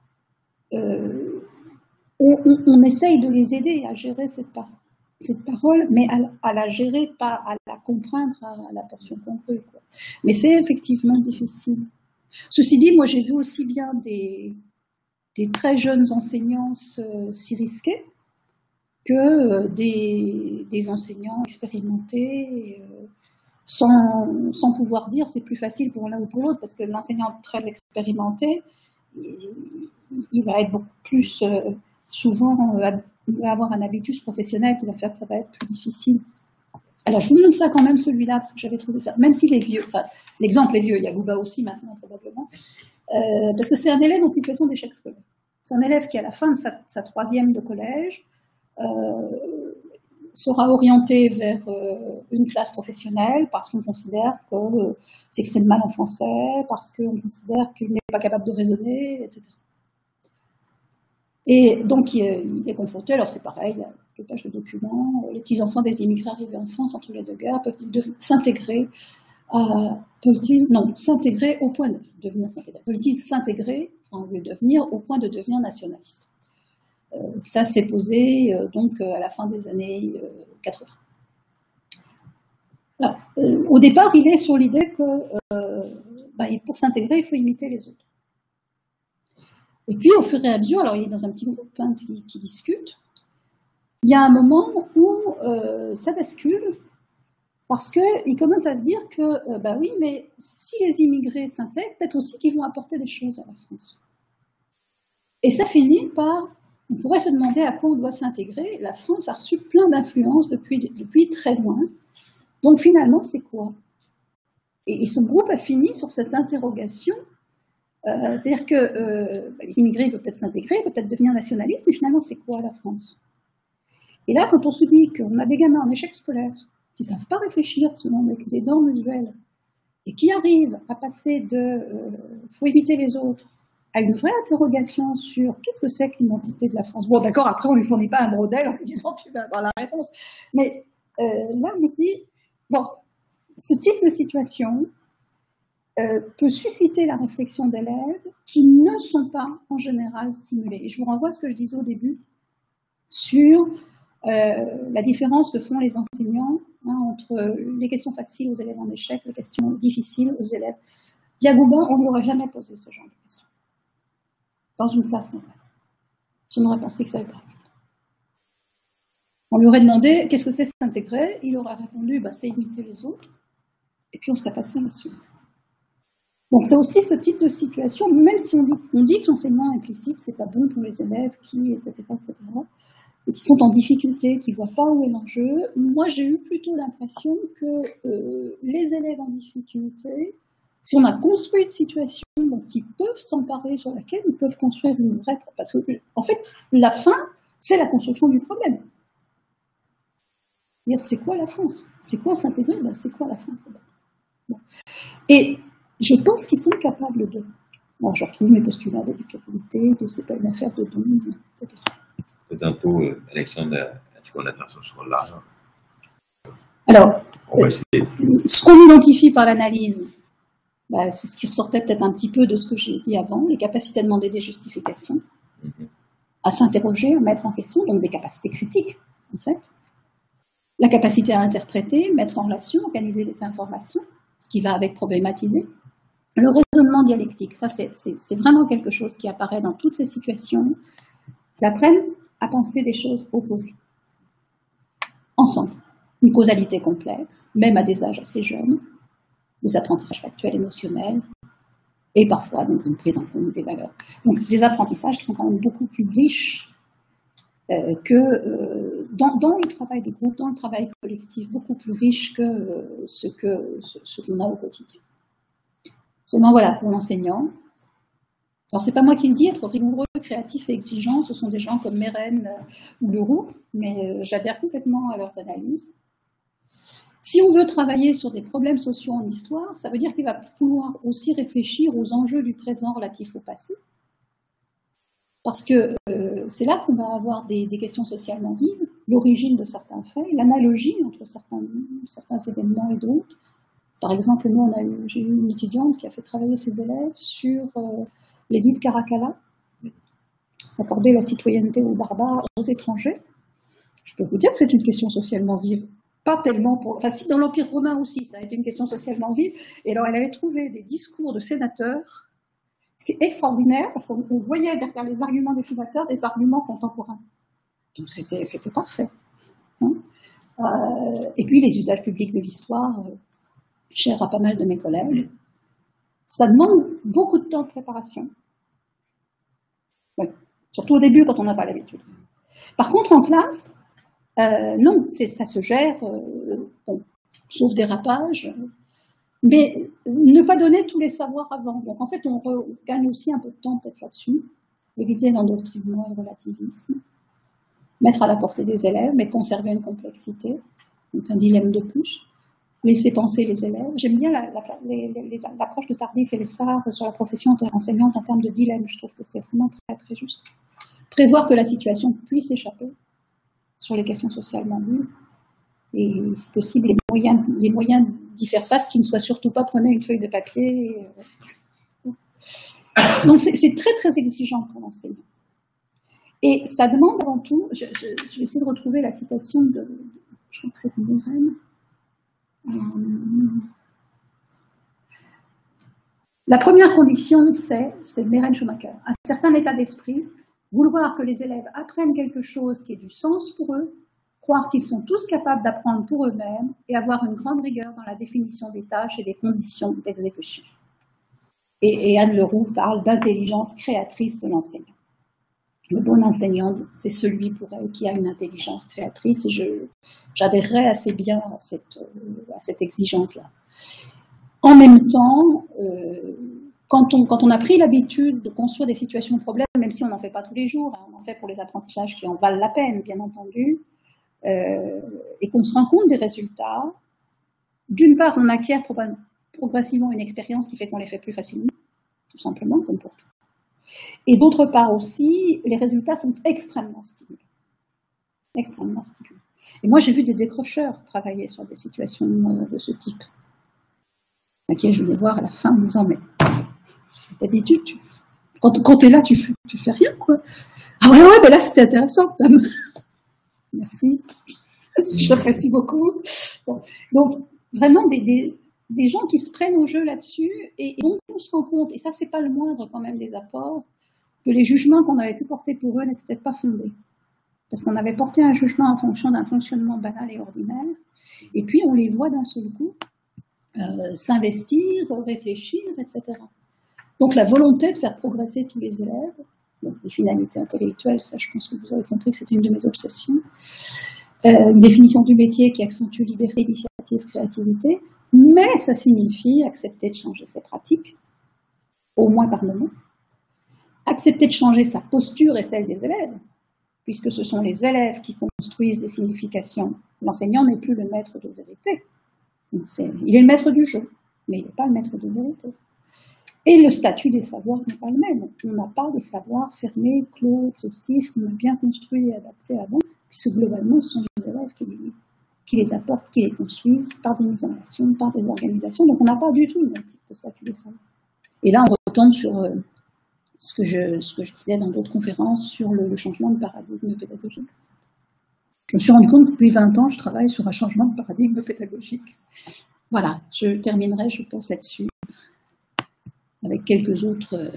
S1: on essaye de les aider à gérer cette parole, mais à la gérer, pas à la contraindre à la portion congrue, quoi. Mais c'est effectivement difficile. Ceci dit, moi, j'ai vu aussi bien des très jeunes enseignants s'y risquer que des enseignants expérimentés sans pouvoir dire c'est plus facile pour l'un ou pour l'autre parce que l'enseignant très expérimenté il va être beaucoup plus souvent il va avoir un habitus professionnel qui va faire que ça va être plus difficile. Alors je vous montre ça quand même celui-là parce que j'avais trouvé ça, même s'il est vieux, enfin l'exemple est vieux, il y a Gouba aussi maintenant probablement. Parce que c'est un élève en situation d'échec scolaire. C'est un élève qui, à la fin de sa 3e de collège, sera orienté vers une classe professionnelle parce qu'on considère qu'il s'exprime mal en français, parce qu'on considère qu'il n'est pas capable de raisonner, etc. Et donc, il est confronté, alors c'est pareil, il y a 2 pages de documents, les petits-enfants des immigrés arrivés en France entre les 2 guerres peuvent-ils s'intégrer s'intégrer au point de devenir s'intégrer. Peut-il s'intégrer sans le devenir au point de devenir nationaliste. Ça s'est posé donc à la fin des années 80. Alors, au départ, il est sur l'idée que pour s'intégrer, il faut imiter les autres. Et puis, au fur et à mesure, alors il est dans un petit groupe qui discute, il y a un moment où ça bascule. Parce qu'il commence à se dire que, oui, mais si les immigrés s'intègrent, peut-être aussi qu'ils vont apporter des choses à la France. Et ça finit par, on pourrait se demander à quoi on doit s'intégrer. La France a reçu plein d'influences depuis très loin. Donc finalement, c'est quoi? Et son groupe a fini sur cette interrogation. C'est-à-dire que les immigrés peuvent peut-être s'intégrer, peut-être devenir nationalistes, mais finalement, c'est quoi la France? Et là, quand on se dit qu'on a des gamins en échec scolaire, qui ne savent pas réfléchir selon des normes usuelles, et qui arrivent à passer de « faut imiter les autres » à une vraie interrogation sur qu'est-ce que c'est que l'identité de la France. Bon, d'accord, après, on ne lui fournit pas un modèle en lui disant « tu vas avoir la réponse ». Mais là, on se dit, bon, ce type de situation peut susciter la réflexion d'élèves qui ne sont pas, en général, stimulés. Et je vous renvoie à ce que je disais au début sur la différence que font les enseignants entre les questions faciles aux élèves en échec, les questions difficiles aux élèves. Yagouba, on ne lui aurait jamais posé ce genre de questions. Dans une classe normale. On aurait pensé que ça n'avait pas. On lui aurait demandé qu'est-ce que c'est s'intégrer, il aurait répondu c'est imiter les autres, et puis on serait passé à la suite. Donc c'est aussi ce type de situation, même si on dit que l'enseignement implicite, c'est pas bon pour les élèves qui, etc., et qui sont en difficulté, qui ne voient pas où est l'enjeu. Moi, j'ai eu plutôt l'impression que les élèves en difficulté, si on a construit une situation dont ils peuvent s'emparer, sur laquelle ils peuvent construire une vraie... Parce que, en fait, la fin, c'est la construction du problème. C'est quoi la France? C'est quoi s'intégrer? C'est quoi la France? Bon. Et je pense qu'ils sont capables de... Alors, je retrouve mes postulats d'éducabilité, de c'est pas une affaire de don, etc.
S2: Tantôt, Alexandre a dit qu'on a attention sur l'argent.
S1: Alors, Ce qu'on identifie par l'analyse, c'est ce qui ressortait peut-être un petit peu de ce que j'ai dit avant, les capacités à demander des justifications, à s'interroger, à mettre en question, donc des capacités critiques, en fait. La capacité à interpréter, mettre en relation, organiser les informations, ce qui va avec problématiser. Le raisonnement dialectique, ça c'est vraiment quelque chose qui apparaît dans toutes ces situations. Ils apprennent à penser des choses opposées, ensemble. Une causalité complexe, même à des âges assez jeunes, des apprentissages factuels, émotionnels, et parfois donc une prise en compte des valeurs. Donc des apprentissages qui sont quand même beaucoup plus riches que dans le travail de groupe, dans le travail collectif, beaucoup plus riches que ce qu'on a au quotidien. Seulement voilà, pour l'enseignant, alors c'est pas moi qui le dis, être rigoureux, créatif et exigeant, ce sont des gens comme Meren ou Leroux, mais j'adhère complètement à leurs analyses. Si on veut travailler sur des problèmes sociaux en histoire, ça veut dire qu'il va falloir aussi réfléchir aux enjeux du présent relatifs au passé. Parce que c'est là qu'on va avoir des questions socialement vives, l'origine de certains faits, l'analogie entre certains événements et d'autres. Par exemple, j'ai eu une étudiante qui a fait travailler ses élèves sur l'édit de Caracalla, accorder la citoyenneté aux barbares, aux étrangers. Je peux vous dire que c'est une question socialement vive. Pas tellement pour... Enfin, si dans l'Empire romain aussi, ça a été une question socialement vive. Et alors, elle avait trouvé des discours de sénateurs. C'était extraordinaire parce qu'on voyait derrière les arguments des sénateurs des arguments contemporains. Donc, c'était parfait. Hein, et puis, les usages publics de l'histoire, chers à pas mal de mes collègues, ça demande beaucoup de temps de préparation. Oui. Surtout au début, quand on n'a pas l'habitude. Par contre, en classe, non, ça se gère, bon, sauf dérapage, mais ne pas donner tous les savoirs avant. Donc en fait, on gagne aussi un peu de temps peut-être là-dessus, éviter l'endoctrinement et le relativisme, mettre à la portée des élèves, mais conserver une complexité, donc un dilemme de plus, laisser penser les élèves. J'aime bien l'approche de Tardif et Lessard sur la profession enseignante en termes de dilemme, je trouve que c'est vraiment très très juste. Prévoir que la situation puisse échapper sur les questions socialement vives, et si possible, les moyens d'y faire face, qui ne soient surtout pas prenez une feuille de papier. Donc c'est très très exigeant pour l'enseignant. Et ça demande avant tout, je vais essayer de retrouver la citation je crois que c'est de Meren. La première condition, c'est de Meren Schumacher, un certain état d'esprit, vouloir que les élèves apprennent quelque chose qui ait du sens pour eux, croire qu'ils sont tous capables d'apprendre pour eux-mêmes et avoir une grande rigueur dans la définition des tâches et des conditions d'exécution. Et Anne Leroux parle d'intelligence créatrice de l'enseignant. Le bon enseignant, c'est celui pour elle qui a une intelligence créatrice, et j'adhérerais assez bien à cette exigence-là. En même temps, quand on a pris l'habitude de construire des situations de problème, même si on n'en fait pas tous les jours, hein, on en fait pour les apprentissages qui en valent la peine, bien entendu, et qu'on se rend compte des résultats, d'une part, on acquiert progressivement une expérience qui fait qu'on les fait plus facilement, tout simplement, comme pour tout. Et d'autre part aussi, les résultats sont extrêmement stimulants. Extrêmement stimulants. Et moi, j'ai vu des décrocheurs travailler sur des situations de ce type, à qui je vais voir à la fin en disant, mais d'habitude, quand tu es là, tu fais rien, quoi. Ah ouais, mais là, c'était intéressant. Merci. J'apprécie beaucoup. Bon. Donc, vraiment, des gens qui se prennent au jeu là-dessus, et dont on se rend compte, et ça, c'est pas le moindre quand même des apports, que les jugements qu'on avait pu porter pour eux n'étaient peut-être pas fondés. Parce qu'on avait porté un jugement en fonction d'un fonctionnement banal et ordinaire, et puis on les voit d'un seul coup s'investir, réfléchir, etc. Donc la volonté de faire progresser tous les élèves, donc les finalités intellectuelles, ça je pense que vous avez compris que c'était une de mes obsessions, une définition du métier qui accentue liberté, initiative, créativité, mais ça signifie accepter de changer ses pratiques, au moins par le mot, accepter de changer sa posture et celle des élèves, puisque ce sont les élèves qui construisent des significations. L'enseignant n'est plus le maître de vérité. Donc il est le maître du jeu, mais il n'est pas le maître de vérité. Et le statut des savoirs n'est pas le même. On n'a pas des savoirs fermés, clos, exhaustifs, qu'on a bien construits et adaptés avant, puisque globalement, ce sont les élèves qui les apportent, qui les construisent, par des mises en relation, par des organisations. Donc on n'a pas du tout le même type de statut des centres. Et là, on retombe sur ce que je disais dans d'autres conférences sur le changement de paradigme pédagogique. Je me suis rendu compte que depuis 20 ans, je travaille sur un changement de paradigme pédagogique. Voilà, je terminerai, je pense, là-dessus, avec quelques autres...